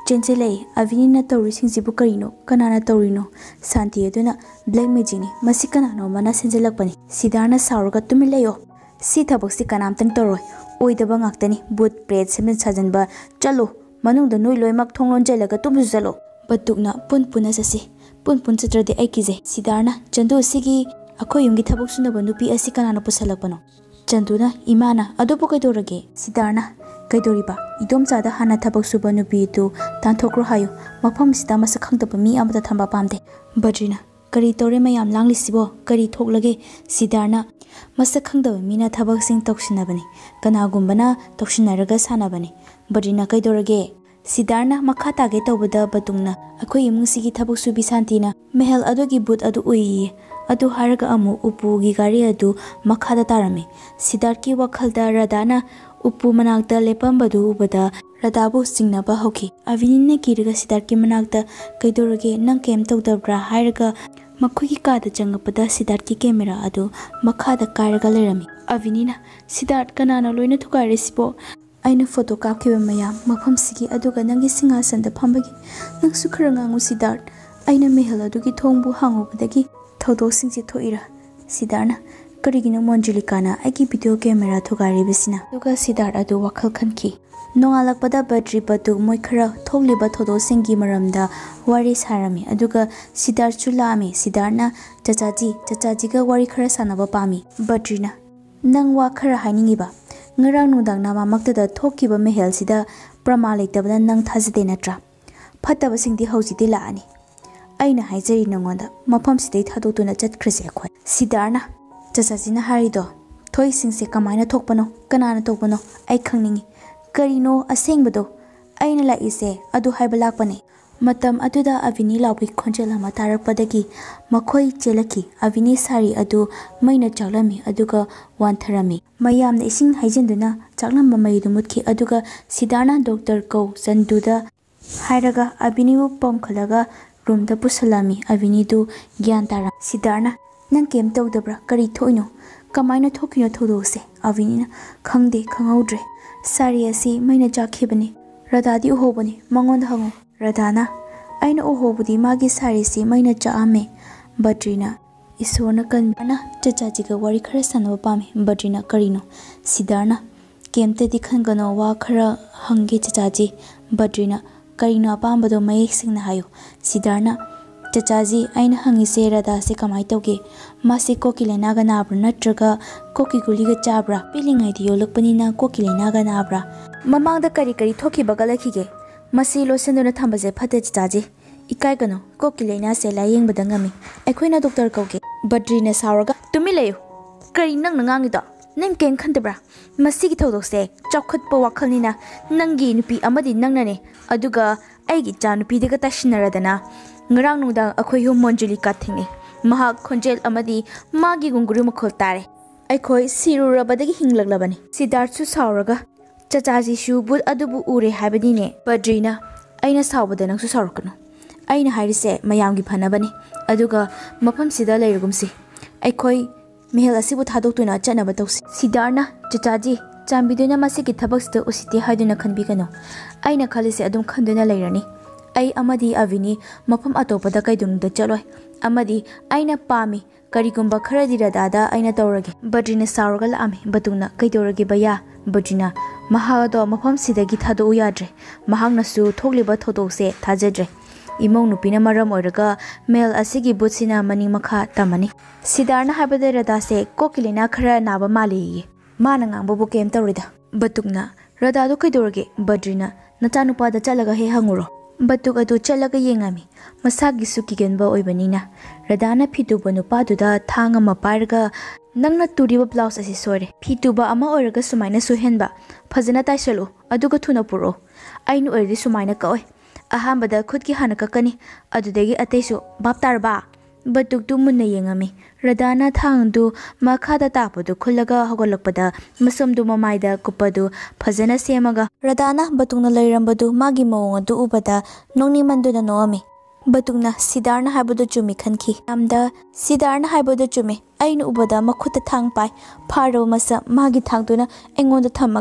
ꯆꯦꯟꯁꯤꯜꯂꯛꯏ ꯑꯚꯤꯅꯤꯅ ꯇꯧꯔꯤꯁꯤꯡꯁꯤꯕꯨ ꯀꯔꯤꯅꯣ ꯀꯅꯥꯅ ꯇꯧꯔꯤꯅꯣ ꯁꯥꯟꯇꯤ ꯑꯗꯨꯅ ꯕ꯭ꯂꯦꯛ ꯃꯦꯖꯤꯛꯅꯤ ꯃꯁꯤ ꯀꯅꯥꯅꯣ ꯃꯅ ꯁꯦꯟꯖꯜꯂꯛꯄꯅꯤ ꯁꯤꯗꯥꯔꯅ ꯁꯥꯎꯔꯒ ꯇꯨꯃꯤꯟ ꯂꯩꯌꯣ ꯁꯤ ꯊꯕꯛꯁꯤ ꯀꯅꯥꯝꯇꯪ ꯇꯧꯔꯣꯏ ꯑꯣꯏꯗꯕ ꯉꯥꯛꯇꯅꯤ ꯕꯨꯠ ꯄ꯭ꯔꯦꯠ ꯁꯦꯝꯖꯤꯟ ꯁꯥꯖꯤꯟꯕ ꯆꯠꯂꯣ ꯃꯅꯨꯡꯗ ꯅꯣꯏ ꯂꯣꯏꯅꯃꯛ ꯊꯣꯡ ꯂꯣꯟꯖꯜꯂꯒ ꯇꯨꯝꯕꯁꯨ ꯆꯠꯂꯣ ꯕꯇꯨꯛꯅ ꯄꯨꯟ ꯄꯨꯟꯅ ꯆꯠꯁꯤ ꯄꯨꯟ ꯄꯨꯟ ꯆꯠꯇ꯭ꯔꯗꯤ ꯑꯩ ꯀꯤꯖꯩ ꯁꯤꯗꯥꯔꯅ ꯆꯟꯗꯨ ꯑꯁꯤꯒꯤ ꯑꯩꯈꯣꯏ ꯌꯨꯝꯒꯤ ꯊꯕꯛ ꯁꯨꯅꯕ ꯅꯨꯄꯤ ꯑꯁꯤ ꯀꯅꯥꯅ ꯄꯨꯁꯜꯂꯛꯄꯅꯣ ꯆꯟꯗꯨꯅ ꯏꯃꯥꯅ ꯑꯗꯨꯕꯨ ꯀꯩꯗꯧꯔꯒꯦ ꯁꯤꯗꯥꯔꯅ ꯀꯩꯗꯧꯔꯤꯕ ꯏꯗꯣꯝꯆꯥꯗ ꯍꯥꯟꯅ ꯊꯕꯛ ꯁꯨꯕ ꯅꯨꯄꯤꯗꯨ ꯇꯥꯟꯊꯣꯛꯈ꯭ꯔꯣ ꯍꯥꯏꯌꯨ ꯃꯐꯝꯁꯤꯗ ꯃꯁꯛ ꯈꯪꯗꯕ ꯃꯤ ꯑꯃꯇ ꯊꯝꯕ ꯄꯥꯝꯗꯦ ꯕꯗ꯭ꯔꯤꯅ ꯀꯔꯤ ꯇꯧꯔꯦ ꯃꯌꯥꯝ ꯂꯥꯡꯂꯤꯁꯤꯕꯣ ꯀꯔꯤ ꯊꯣꯛꯂꯒꯦ ꯁꯤꯗꯥꯔꯅ ꯃꯁꯛ ꯈꯪꯗꯕ ꯃꯤꯅ ꯊꯕꯛꯁꯤꯡ ꯇꯧꯁꯤꯟꯅꯕꯅꯤ ꯀꯅꯥꯒꯨꯝꯕꯅ ꯇꯧꯁꯤꯟꯅꯔꯒ ꯁꯥꯟꯅꯕꯅꯤ ꯕꯗ꯭ꯔꯤꯅ ꯀꯩꯗꯧꯔꯒꯦ ꯁꯤꯗꯥꯔꯅ ꯃꯈꯥ ꯇꯥꯒꯦ ꯇꯧꯕꯗ ꯕꯇꯨꯡꯅ ꯑꯩꯈꯣꯏ ꯏꯃꯨꯡꯁꯤꯒꯤ ꯊꯕꯛ ꯁꯨꯕꯤ ꯁꯥꯟꯇꯤꯅ ꯃꯦꯍꯦꯜ ꯑꯗꯨꯒꯤ ꯕꯨꯠ ꯑꯗꯨ ꯎꯏꯌꯦ ꯑꯗꯨ ꯍꯥꯏꯔꯒ ꯑꯃꯨꯛ ꯎꯄꯨꯒꯤ ꯒꯥꯔꯤ ꯑꯗꯨ ꯃꯈꯥꯗ ꯇꯥꯔꯝꯃꯤ ꯁꯤꯗꯥꯔꯠꯀꯤ ꯋꯥꯈꯜꯗ ꯔꯥꯙꯥꯅ ꯎꯄꯨ ꯃꯅꯥꯛꯇ ꯂꯦꯞꯄꯝꯕꯗꯨ ꯎꯕꯗ ꯔꯥꯙꯥꯕꯨ ꯆꯤꯡꯅꯕ ꯍꯧꯈꯤ ꯑꯚꯤꯅꯤꯅ ꯀꯤꯔꯒ ꯁꯤꯗꯥꯔꯠꯀꯤ ꯃꯅꯥꯛꯇ ꯀꯩꯗꯧꯔꯒꯦ ꯅꯪ ꯀꯩꯝ ꯇꯧꯗꯕ꯭ꯔꯥ ꯍꯥꯏꯔꯒ ꯃꯈꯣꯏꯒꯤ ꯀꯥꯗ ꯆꯪꯉꯛꯄꯗ ꯁꯤꯗꯥꯔꯠꯀꯤ ꯀꯦꯃꯦꯔꯥ ꯑꯗꯨ ꯃꯈꯥꯗ ꯀꯥꯏꯔꯒ ꯂꯩꯔꯝꯃꯤ ꯑꯚꯤꯅꯤꯅ ꯁꯤꯗꯥꯔꯠ ꯀꯅꯥꯅ ꯂꯣꯏꯅ ꯊꯨꯒꯥꯏꯔꯤꯁꯤꯕꯣ ꯑꯩꯅ ꯐꯣꯇꯣ ꯀꯥꯞꯈꯤꯕ ꯃꯌꯥꯝ ꯃꯐꯝꯁꯤꯒꯤ ꯑꯗꯨꯒ ꯅꯪꯒꯤ ꯁꯤꯡꯍꯥꯁꯟꯗ ꯐꯝꯕꯒꯤ ꯅꯪꯁꯨ ꯈꯔ ꯉꯥꯡꯉꯨ ꯁꯤꯗꯥꯔꯠ ꯑꯩꯅ ꯃꯦꯍꯦꯜ ꯑꯗꯨꯒꯤ ꯊꯣꯡꯕꯨ ꯍꯥꯡꯉꯨꯕꯗꯒꯤ ꯊꯧꯗꯣꯛꯁꯤꯡꯁꯦ ꯊꯣꯛꯏꯔꯥ ꯁꯤꯗꯥꯔꯅ ꯀꯔꯤꯒꯤꯅꯣ ꯃꯣꯟꯖꯨꯂꯤꯀꯥꯅ ꯑꯩꯒꯤ ꯚꯤꯗꯤꯑꯣ ꯀꯦꯃꯦꯔꯥ ꯊꯨꯒꯥꯏꯔꯤꯕꯁꯤꯅ ꯑꯗꯨꯒ ꯁꯤꯗꯥꯔꯠ ꯑꯗꯨ ꯋꯥꯈꯜ ꯈꯟꯈꯤ ꯅꯣꯡꯉꯥꯜꯂꯛꯄꯗ ꯕꯗ꯭ꯔꯤ ꯕꯇꯨꯛ ꯃꯣꯏ ꯈꯔ ꯊꯣꯛꯂꯤꯕ ꯊꯧꯗꯣꯛꯁꯤꯡꯒꯤ ꯃꯔꯝꯗ ꯋꯥꯔꯤ ꯁꯥꯔꯝꯃꯤ ꯑꯗꯨꯒ ꯁꯤꯗꯥꯔꯠꯁꯨ ꯂꯥꯛꯑꯝꯃꯤ ꯁꯤꯗꯥꯔꯠꯅ ꯆꯆꯥꯖꯤ ꯆꯆꯥꯖꯤꯒ ꯋꯥꯔꯤ ꯈꯔ ꯁꯥꯟꯅꯕ ꯄꯥꯝꯃꯤ ꯕꯗ꯭ꯔꯤꯅ ꯅꯪ ꯋꯥ ꯈꯔ ꯍꯥꯏꯅꯤꯡꯉꯤꯕ ꯉꯔꯥꯡ ꯅꯨꯡꯗꯥꯡ ꯅꯃꯥꯃꯛꯇꯗ ꯊꯣꯛꯈꯤꯕ ꯃꯦꯍꯦꯜꯁꯤꯗ ꯄ꯭ꯔꯃꯥꯟ ꯂꯩꯇꯕꯅ ꯅꯪ ꯊꯥꯖꯗꯦ ꯅꯠꯇ꯭ꯔꯥ ꯐꯠꯇꯕꯁꯤꯡꯗꯤ ꯍꯧꯖꯤꯛꯇꯤ ꯂꯥꯛꯑꯅꯤ ꯑꯩꯅ ꯍꯥꯏꯖꯔꯤ ꯅꯉꯣꯟꯗ ꯃꯐꯝꯁꯤꯗꯩ ꯊꯥꯗꯣꯛꯇꯨꯅ ꯆꯠꯈ꯭ꯔꯁꯦ ꯑꯩꯈꯣꯏ ꯁꯤꯗꯥꯔꯅ ꯆꯆꯥꯖꯤꯅ ꯍꯥꯏꯔꯤꯗꯣ ꯊꯣꯛꯏꯁꯤꯡꯁꯦ ꯀꯃꯥꯏꯅ ꯊꯣꯛꯄꯅꯣ ꯀꯅꯥꯅ ꯇꯧꯕꯅꯣ ꯑꯩ ꯈꯪꯅꯤꯡꯉꯤ ꯀꯔꯤꯅꯣ ꯑꯁꯦꯡꯕꯗꯣ ꯑꯩꯅ ꯂꯥꯛꯏꯁꯦ ꯑꯗꯨ ꯍꯥꯏꯕ ꯂꯥꯛꯄꯅꯦ ꯃꯇꯝ ꯑꯗꯨꯗ ꯑꯚꯤꯅꯤ ꯂꯥꯎꯕꯤ ꯈꯣꯟꯖꯦꯜ ꯑꯃ ꯇꯥꯔꯛꯄꯗꯒꯤ ꯃꯈꯣꯏ ꯆꯦꯜꯂꯛꯈꯤ ꯑꯚꯤꯅꯤ ꯁꯥꯔꯤ ꯑꯗꯨ ꯃꯩꯅ ꯆꯥꯛꯂꯝꯃꯤ ꯑꯗꯨꯒ ꯋꯥꯟꯊꯔꯝꯃꯤ ꯃꯌꯥꯝꯅ ꯏꯁꯤꯡ ꯍꯩꯖꯤꯟꯗꯨꯅ ꯆꯥꯛꯂꯝꯕ ꯃꯩꯗꯨ ꯃꯨꯠꯈꯤ ꯑꯗꯨꯒ ꯁꯤꯗꯥꯔꯅ ꯗꯣꯛꯇꯔ ꯀꯧ ꯆꯟꯗꯨꯗ ꯍꯥꯏꯔꯒ ꯑꯚꯤꯅꯤꯕꯨ ꯄꯝꯈꯠꯂꯒ ꯔꯨꯝꯗ ꯄꯨꯁꯜꯂꯝꯃꯤ ꯑꯚꯤꯅꯤꯗꯨ ꯒ꯭ꯌꯥꯟ ꯇꯥꯔꯝ ꯁꯤꯗꯥꯔꯅ ꯅꯪ ꯀꯩꯝ ꯇꯧꯗꯕ꯭ꯔꯥ ꯀꯔꯤ ꯊꯣꯛꯏꯅꯣ ꯀꯃꯥꯏꯅ ꯊꯣꯛꯈꯤꯅꯣ ꯊꯧꯗꯣꯛꯁꯦ ꯑꯚꯤꯅꯤꯅ ꯈꯪꯗꯦ ꯈꯪꯍꯧꯗ꯭ꯔꯦ ꯁꯥꯔꯤ ꯑꯁꯤ ꯃꯩꯅ ꯆꯥꯛꯈꯤꯕꯅꯤ ꯔꯥꯙꯥꯗꯤ ꯎꯍꯧꯕꯅꯤ ꯃꯉꯣꯟꯗ ꯍꯪꯉꯨ ꯔꯥꯙꯥꯅ ꯑꯩꯅ ꯎꯍꯧꯕꯗꯤ ꯃꯥꯒꯤ ꯁꯥꯔꯤꯁꯤ ꯃꯩꯅ ꯆꯥꯛꯑꯝꯃꯦ ꯕꯗ꯭ꯔꯤꯅ ꯏꯁꯣꯔꯅ ꯀꯟꯕꯅ ꯆꯆꯥꯖꯤꯒ ꯋꯥꯔꯤ ꯈꯔ ꯁꯥꯟꯅꯕ ꯄꯥꯝꯃꯤ ꯕꯗ꯭ꯔꯤꯅ ꯀꯔꯤꯅꯣ ꯁꯤꯗꯥꯔꯅ ꯀꯩꯝꯇꯗꯤ ꯈꯟꯒꯅꯣ ꯋꯥ ꯈꯔ ꯍꯪꯒꯦ ꯆꯆꯥꯖꯤ ꯕꯗ꯭ꯔꯤꯅ ꯀꯔꯤꯅꯣ ꯑꯄꯥꯝꯕꯗꯣ ꯃꯌꯦꯛ ꯁꯦꯡꯅ ꯍꯥꯏꯌꯨ ꯁꯤꯗꯥꯔꯅ ꯆꯆꯥꯖꯤ ꯑꯩꯅ ꯍꯪꯉꯤꯁꯦ ꯔꯥꯙꯥꯁꯦ ꯀꯃꯥꯏꯅ ꯇꯧꯒꯦ ꯃꯥꯁꯦ ꯀꯣꯛꯀꯤ ꯂꯩꯅꯥꯒ ꯅꯥꯕ꯭ꯔꯥ ꯅꯠꯇ꯭ꯔꯒ ꯀꯣꯛꯀꯤ ꯒꯨꯂꯤꯒ ꯆꯥꯕ꯭ꯔꯥ ꯄꯤꯛꯂꯤꯉꯩꯗ ꯌꯣꯜꯂꯛꯄꯅꯤꯅ ꯀꯣꯛꯀꯤ ꯂꯩꯅꯥꯒ ꯅꯥꯕ꯭ꯔꯥ ꯃꯃꯥꯡꯗ ꯀꯔꯤ ꯀꯔꯤ ꯊꯣꯛꯈꯤꯕꯒ ꯂꯩꯈꯤꯒꯦ ꯃꯁꯤ ꯂꯣꯠꯁꯤꯟꯗꯨꯅ ꯊꯝꯕꯁꯦ ꯐꯠꯇꯦ ꯆꯆꯥꯖꯤ ꯏꯀꯥꯏꯒꯅꯨ ꯀꯣꯛꯀꯤ ꯂꯩꯅꯥꯁꯦ ꯂꯥꯌꯦꯡꯕꯗ ꯉꯝꯃꯤ ꯑꯩꯈꯣꯏꯅ ꯗꯣꯛꯇꯔ ꯀꯧꯒꯦ ꯕꯗ꯭ꯔꯤꯅ ꯁꯥꯎꯔꯒ ꯇꯨꯃꯤꯟ ꯂꯩꯌꯨ ꯀꯔꯤ ꯅꯪꯅ ꯉꯥꯡꯉꯤꯗꯣ ꯅꯪ ꯀꯩꯝ ꯈꯟꯗꯕ꯭ꯔꯥ ꯃꯁꯤꯒꯤ ꯊꯧꯗꯣꯛꯁꯦ ꯆꯥꯎꯈꯠꯄ ꯋꯥꯈꯜꯅꯤꯅ ꯅꯪꯒꯤ ꯅꯨꯄꯤ ꯑꯃꯗꯤ ꯅꯪꯅꯅꯦ ꯑꯗꯨꯒ ꯑꯩꯒꯤ ꯏꯆꯥ ꯅꯨꯄꯤꯗꯒ ꯇꯥꯏꯁꯤꯟꯅꯔꯗꯅ ꯉꯔꯥꯡ ꯅꯨꯡꯗꯥꯡ ꯑꯩꯈꯣꯏ ꯍꯨꯝ ꯃꯣꯟꯖꯨꯂꯤꯀꯥ ꯊꯦꯡꯅꯩ ꯃꯍꯥꯛ ꯈꯣꯟꯖꯦꯜ ꯑꯃꯗꯤ ꯃꯥꯒꯤ ꯒꯨꯡꯒꯨꯔꯨ ꯃꯈꯣꯜ ꯇꯥꯔꯦ ꯑꯩꯈꯣꯏ ꯁꯤꯔꯨꯔꯕꯗꯒꯤ ꯍꯤꯡꯂꯛꯂꯕꯅꯤ ꯁꯤꯗꯥꯔꯠꯁꯨ ꯁꯥꯎꯔꯒ ꯆꯆꯥꯖꯤꯁꯨ ꯕꯨꯠ ꯑꯗꯨꯕꯨ ꯎꯔꯦ ꯍꯥꯏꯕꯅꯤꯅꯦ ꯕꯗ꯭ꯔꯤꯅ ꯑꯩꯅ ꯁꯥꯎꯕꯗ ꯅꯪꯁꯨ ꯁꯥꯎꯔꯛꯀꯅꯨ ꯑꯩꯅ ꯍꯥꯏꯔꯤꯁꯦ ꯃꯌꯥꯝꯒꯤ ꯐꯅꯕꯅꯤ ꯑꯗꯨꯒ ꯃꯐꯝꯁꯤꯗ ꯂꯩꯔꯒꯨꯝꯁꯤ ꯑꯩꯈꯣꯏ ꯃꯦꯍꯦꯜ ꯑꯁꯤꯕꯨ ꯊꯥꯗꯣꯛꯇꯨꯅ ꯆꯠꯅꯕ ꯇꯧꯁꯤ ꯁꯤꯗꯥꯔꯅ ꯆꯆꯥꯖꯤ ꯆꯥꯟꯕꯤꯗꯨꯅ ꯃꯁꯤꯒꯤ ꯊꯕꯛꯁꯤꯗ ꯎꯁꯤꯠꯇꯦ ꯍꯥꯏꯗꯨꯅ ꯈꯟꯕꯤꯒꯅꯨ ꯑꯩꯅ ꯈꯜꯂꯤꯁꯦ ꯑꯗꯨꯝ ꯈꯟꯗꯨꯅ ꯂꯩꯔꯅꯤ ꯑꯩ ꯑꯃꯗꯤ ꯑꯚꯤꯅꯤ ꯃꯐꯝ ꯑꯇꯣꯞꯄꯗ ꯀꯩꯗꯧꯅꯨꯡꯗ ꯆꯠꯂꯣꯏ ꯑꯃꯗꯤ ꯑꯩꯅ ꯄꯥꯝꯃꯤ ꯀꯔꯤꯒꯨꯝꯕ ꯈꯔꯗꯤ ꯔꯥꯙꯥꯗ ꯑꯩꯅ ꯇꯧꯔꯒꯦ ꯕꯗ꯭ꯔꯤꯅ ꯁꯥꯎꯔꯒ ꯂꯥꯛꯑꯝꯃꯤ ꯕꯇꯨꯡꯅ ꯀꯩꯗꯧꯔꯒꯦ ꯕꯌꯥ ꯕꯗ꯭ꯔꯤꯅ ꯃꯍꯥꯛ ꯑꯗꯣ ꯃꯐꯝꯁꯤꯗꯒꯤ ꯊꯥꯗꯣꯛꯎ ꯌꯥꯗ꯭ꯔꯦ ꯃꯍꯥꯛꯅꯁꯨ ꯊꯣꯛꯂꯤꯕ ꯊꯧꯗꯣꯛꯁꯦ ꯊꯥꯖꯗ꯭ꯔꯦ ꯏꯃꯧ ꯅꯨꯄꯤꯅ ꯃꯔꯝ ꯑꯣꯏꯔꯒ ꯃꯦꯜ ꯑꯁꯤꯒꯤ ꯕꯨꯠꯁꯤꯅ ꯃꯅꯤꯡ ꯃꯈꯥ ꯇꯝꯃꯅꯤ ꯁꯤꯗꯥꯔꯅ ꯍꯥꯏꯕꯗ ꯔꯥꯙꯥꯁꯦ ꯀꯣꯛꯀꯤ ꯂꯩꯅꯥ ꯈꯔ ꯅꯥꯕ ꯃꯥꯜꯂꯦꯌꯦ ꯃꯥꯅ ꯉꯥꯡꯕꯕꯨ ꯀꯩꯝ ꯇꯧꯔꯤꯗ ꯕꯇꯨꯛꯅ ꯔꯥꯙꯥꯗꯣ ꯀꯩꯗꯧꯔꯒꯦ ꯕꯗ꯭ꯔꯤꯅ ꯅꯆꯥꯅꯨꯄꯥꯗ ꯆꯠꯂꯒ ꯍꯦꯛ ꯍꯪꯉꯨꯔꯣ ꯕꯇꯨꯛ ꯑꯗꯨ ꯆꯠꯂꯒ ꯌꯦꯡꯉꯝꯃꯤ ꯃꯁꯥꯒꯤꯁꯨ ꯀꯤꯒꯟꯕ ꯑꯣꯏꯕꯅꯤꯅ ꯔꯥꯙꯥꯅ ꯐꯤ ꯇꯨꯕ ꯅꯨꯄꯥꯗꯨꯗ ꯊꯥꯡ ꯑꯃ ꯄꯥꯏꯔꯒ ꯅꯪꯅ ꯇꯨꯔꯤꯕ ꯕ꯭ꯂꯥꯎꯁ ꯑꯁꯤ ꯁꯣꯏꯔꯦ ꯐꯤ ꯇꯨꯕ ꯑꯃ ꯑꯣꯏꯔꯒ ꯁꯨꯃꯥꯏꯅ ꯁꯣꯏꯍꯟꯕ ꯐꯖꯅ ꯇꯥꯏꯁꯜꯂꯨ ꯑꯗꯨꯒ ꯊꯨꯅ ꯄꯨꯔꯛꯑꯣ ꯑꯩꯅ ꯑꯣꯏꯔꯗꯤ ꯁꯨꯃꯥꯏꯅ ꯀꯛꯑꯣꯏ ꯑꯍꯥꯟꯕꯗ ꯈꯨꯠꯀꯤ ꯍꯥꯟꯅ ꯀꯛꯀꯅꯤ ꯑꯗꯨꯗꯒꯤ ꯑꯇꯩꯁꯨ ꯚꯥꯞ ꯇꯥꯔꯕ ꯕꯇꯨꯛꯇꯨ ꯃꯨꯟꯅ ꯌꯦꯡꯉꯝꯃꯤ ꯔꯥꯙꯥꯅ ꯊꯥꯡꯗꯨ ꯃꯈꯥꯗ ꯇꯥꯛꯄꯗꯨ ꯈꯨꯜꯂꯒ ꯍꯧꯒꯠꯂꯛꯄꯗ ꯃꯁꯝꯗꯨ ꯃꯃꯥꯏꯗ ꯀꯨꯞꯄꯗꯨ ꯐꯖꯅ ꯁꯦꯝꯃꯒ ꯔꯥꯙꯥꯅ ꯕꯇꯨꯛꯅ ꯂꯩꯔꯝꯕꯗꯨ ꯃꯥꯒꯤ ꯃꯑꯣꯡ ꯑꯗꯨ ꯎꯕꯗ ꯅꯣꯛꯅꯤꯡꯃꯟꯗꯨꯅ ꯅꯣꯛꯑꯝꯃꯤ ꯕꯇꯨꯛꯅ ꯁꯤꯗꯥꯔꯅ ꯍꯥꯏꯕꯗꯨ ꯆꯨꯝꯃꯤ ꯈꯟꯈꯤ ꯌꯥꯝꯗ ꯁꯤꯗꯥꯔꯅ ꯍꯥꯏꯕꯗꯨ ꯆꯨꯝꯃꯤ ꯑꯩꯅ ꯎꯕꯗ ꯃꯈꯨꯠꯇ ꯊꯥꯡ ꯄꯥꯏ ꯐꯥꯔꯕ ꯃꯁꯝ ꯃꯥꯒꯤ ꯊꯥꯡꯗꯨꯅ ꯑꯩꯉꯣꯟꯗ ꯊꯝꯃꯒ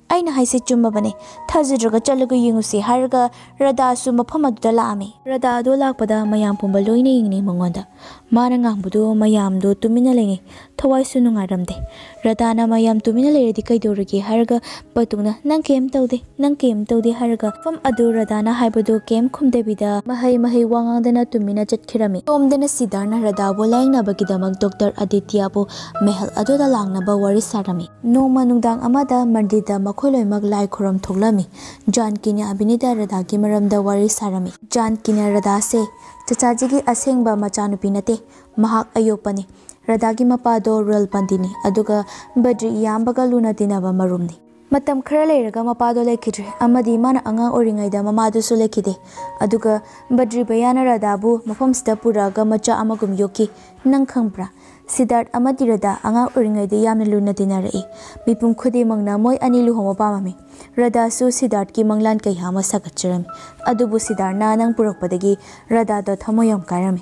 ꯑꯩꯅ ꯍꯥꯏꯁꯦ ꯆꯨꯝꯃꯕꯅꯦ ꯊꯥꯖꯗ꯭ꯔꯒ ꯆꯠꯂꯒ ꯌꯦꯡꯉꯨꯁꯤ ꯍꯥꯏꯔꯒ ꯔꯥꯙꯥꯁꯨ ꯃꯐꯝ ꯑꯗꯨꯗ ꯂꯥꯛꯑꯝꯃꯤ ꯔꯥꯙꯥ ꯑꯗꯨ ꯂꯥꯛꯄꯗ ꯃꯌꯥꯝ ꯄꯨꯝꯕ ꯂꯣꯏꯅ ꯌꯦꯡꯅꯩ ꯃꯉꯣꯟꯗ ꯃꯥꯅ ꯉꯥꯡꯕꯗꯨ ꯃꯌꯥꯝꯗꯨ ꯇꯨꯃꯤꯟꯅ ꯂꯩꯅꯩ ꯊꯋꯥꯏꯁꯨ ꯅꯨꯡꯉꯥꯏꯔꯝꯗꯦ ꯔꯥꯙꯥꯅ ꯃꯌꯥꯝ ꯇꯨꯃꯤꯟꯅ ꯂꯩꯔꯗꯤ ꯀꯩꯗꯧꯔꯒꯦ ꯍꯥꯏꯔꯒ ꯕꯇꯨꯅ ꯅꯪ ꯀꯩꯝ ꯇꯧꯗꯦ ꯅꯪ ꯀꯩꯝ ꯇꯧꯗꯦ ꯍꯥꯏꯔꯒ ꯃꯐꯝ ꯑꯗꯨ ꯔꯥꯙꯥꯅ ꯍꯥꯏꯕꯗꯨ ꯀꯩꯝ ꯈꯨꯝꯗꯕꯤꯗ ꯃꯍꯩ ꯃꯍꯩ ꯋꯥ ꯉꯥꯡꯗꯅ ꯇꯨꯃꯤꯟꯅ ꯆꯠꯈꯤꯔꯝꯃꯤ ꯁꯣꯝꯗꯅ ꯁꯤꯗꯥꯔꯅ ꯔꯥꯙꯥꯕꯨ ꯂꯥꯌꯦꯡꯅꯕꯒꯤꯗꯃꯛ ꯗꯣꯛꯇꯔ ꯑꯗꯤꯇ꯭ꯌꯕꯨ ꯃꯍꯜ ꯑꯗꯨꯗ ꯂꯥꯛꯅꯕ ꯋꯥꯔꯤ ꯁꯥꯔꯝꯃꯤ ꯅꯣꯡꯃ ꯅꯨꯡꯗꯥꯡ ꯑꯃꯗ ꯃꯟꯗꯤꯔꯗ ꯃꯈꯣꯏ ꯂꯣꯏꯅꯃꯛ ꯂꯥꯏ ꯈꯨꯔꯨꯝ ꯊꯣꯛꯂꯝꯃꯤ ꯖꯥꯟꯀꯤꯅ ꯑꯕꯤꯅꯤꯗ ꯔꯥꯙꯥꯒꯤ ꯃꯔꯝꯗ ꯋꯥꯔꯤ ꯁꯥꯔꯝꯃꯤ ꯖꯥꯟꯀꯤꯅ ꯔꯥꯙꯥꯁꯦ ꯆꯆꯥꯖꯤꯒꯤ ꯑꯁꯦꯡꯕ ꯃꯆꯥꯅꯨꯄꯤ ꯅꯠꯇꯦ ꯃꯍꯥꯛ ꯑꯌꯣꯛꯄꯅꯤ ꯔꯥꯙꯥꯒꯤ ꯃꯄꯥꯗꯣ ꯔꯣꯌꯦꯜ ꯄꯟꯗꯤꯠꯅꯤ ꯑꯗꯨꯒ ꯕꯗ꯭ꯔꯤ ꯏꯌꯥꯝꯕꯒ ꯂꯨꯅ ꯇꯤꯟꯅꯕ ꯃꯔꯨꯞꯅꯤ ꯃꯇꯝ ꯈꯔ ꯂꯩꯔꯒ ꯃꯄꯥꯗꯣ ꯂꯩꯈꯤꯗ꯭ꯔꯦ ꯑꯃꯗꯤ ꯃꯥꯅ ꯑꯉꯥꯡ ꯑꯣꯏꯔꯤꯉꯩꯗ ꯃꯃꯥꯗꯨꯁꯨ ꯂꯩꯈꯤꯗꯦ ꯑꯗꯨꯒ ꯕꯗ꯭ꯔꯤ ꯕꯌꯥꯅ ꯔꯥꯙꯥꯕꯨ ꯃꯐꯝꯁꯤꯗ ꯄꯨꯔꯛꯑꯒ ꯃꯆꯥ ꯑꯃꯒꯨꯝ ꯌꯣꯛꯈꯤ ꯅꯪ ꯈꯪꯕ꯭ꯔꯥ ꯁꯤꯗꯥꯔꯠ ꯑꯃꯗꯤ ꯔꯥꯙꯥ ꯑꯉꯥꯡ ꯑꯣꯏꯔꯤꯉꯩꯗ ꯌꯥꯝꯅ ꯂꯨꯅ ꯇꯤꯟꯅꯔꯛꯏ ꯃꯤꯄꯨꯝ ꯈꯨꯗꯤꯡꯃꯛꯅ ꯃꯣꯏ ꯑꯅꯤ ꯂꯨꯍꯣꯡꯕ ꯄꯥꯝꯃꯝꯃꯤ ꯔꯥꯙꯥꯁꯨ ꯁꯤꯗꯥꯔꯠꯀꯤ ꯃꯪꯂꯥꯟ ꯀꯌꯥ ꯑꯃ ꯁꯥꯒꯠꯆꯔꯝꯃꯤ ꯑꯗꯨꯕꯨ ꯁꯤꯗꯥꯔꯠꯅ ꯅꯪ ꯄꯨꯔꯛꯄꯗꯒꯤ ꯔꯥꯙꯥꯗꯣ ꯊꯃꯣꯏ ꯌꯥꯝ ꯀꯥꯏꯔꯝꯃꯤ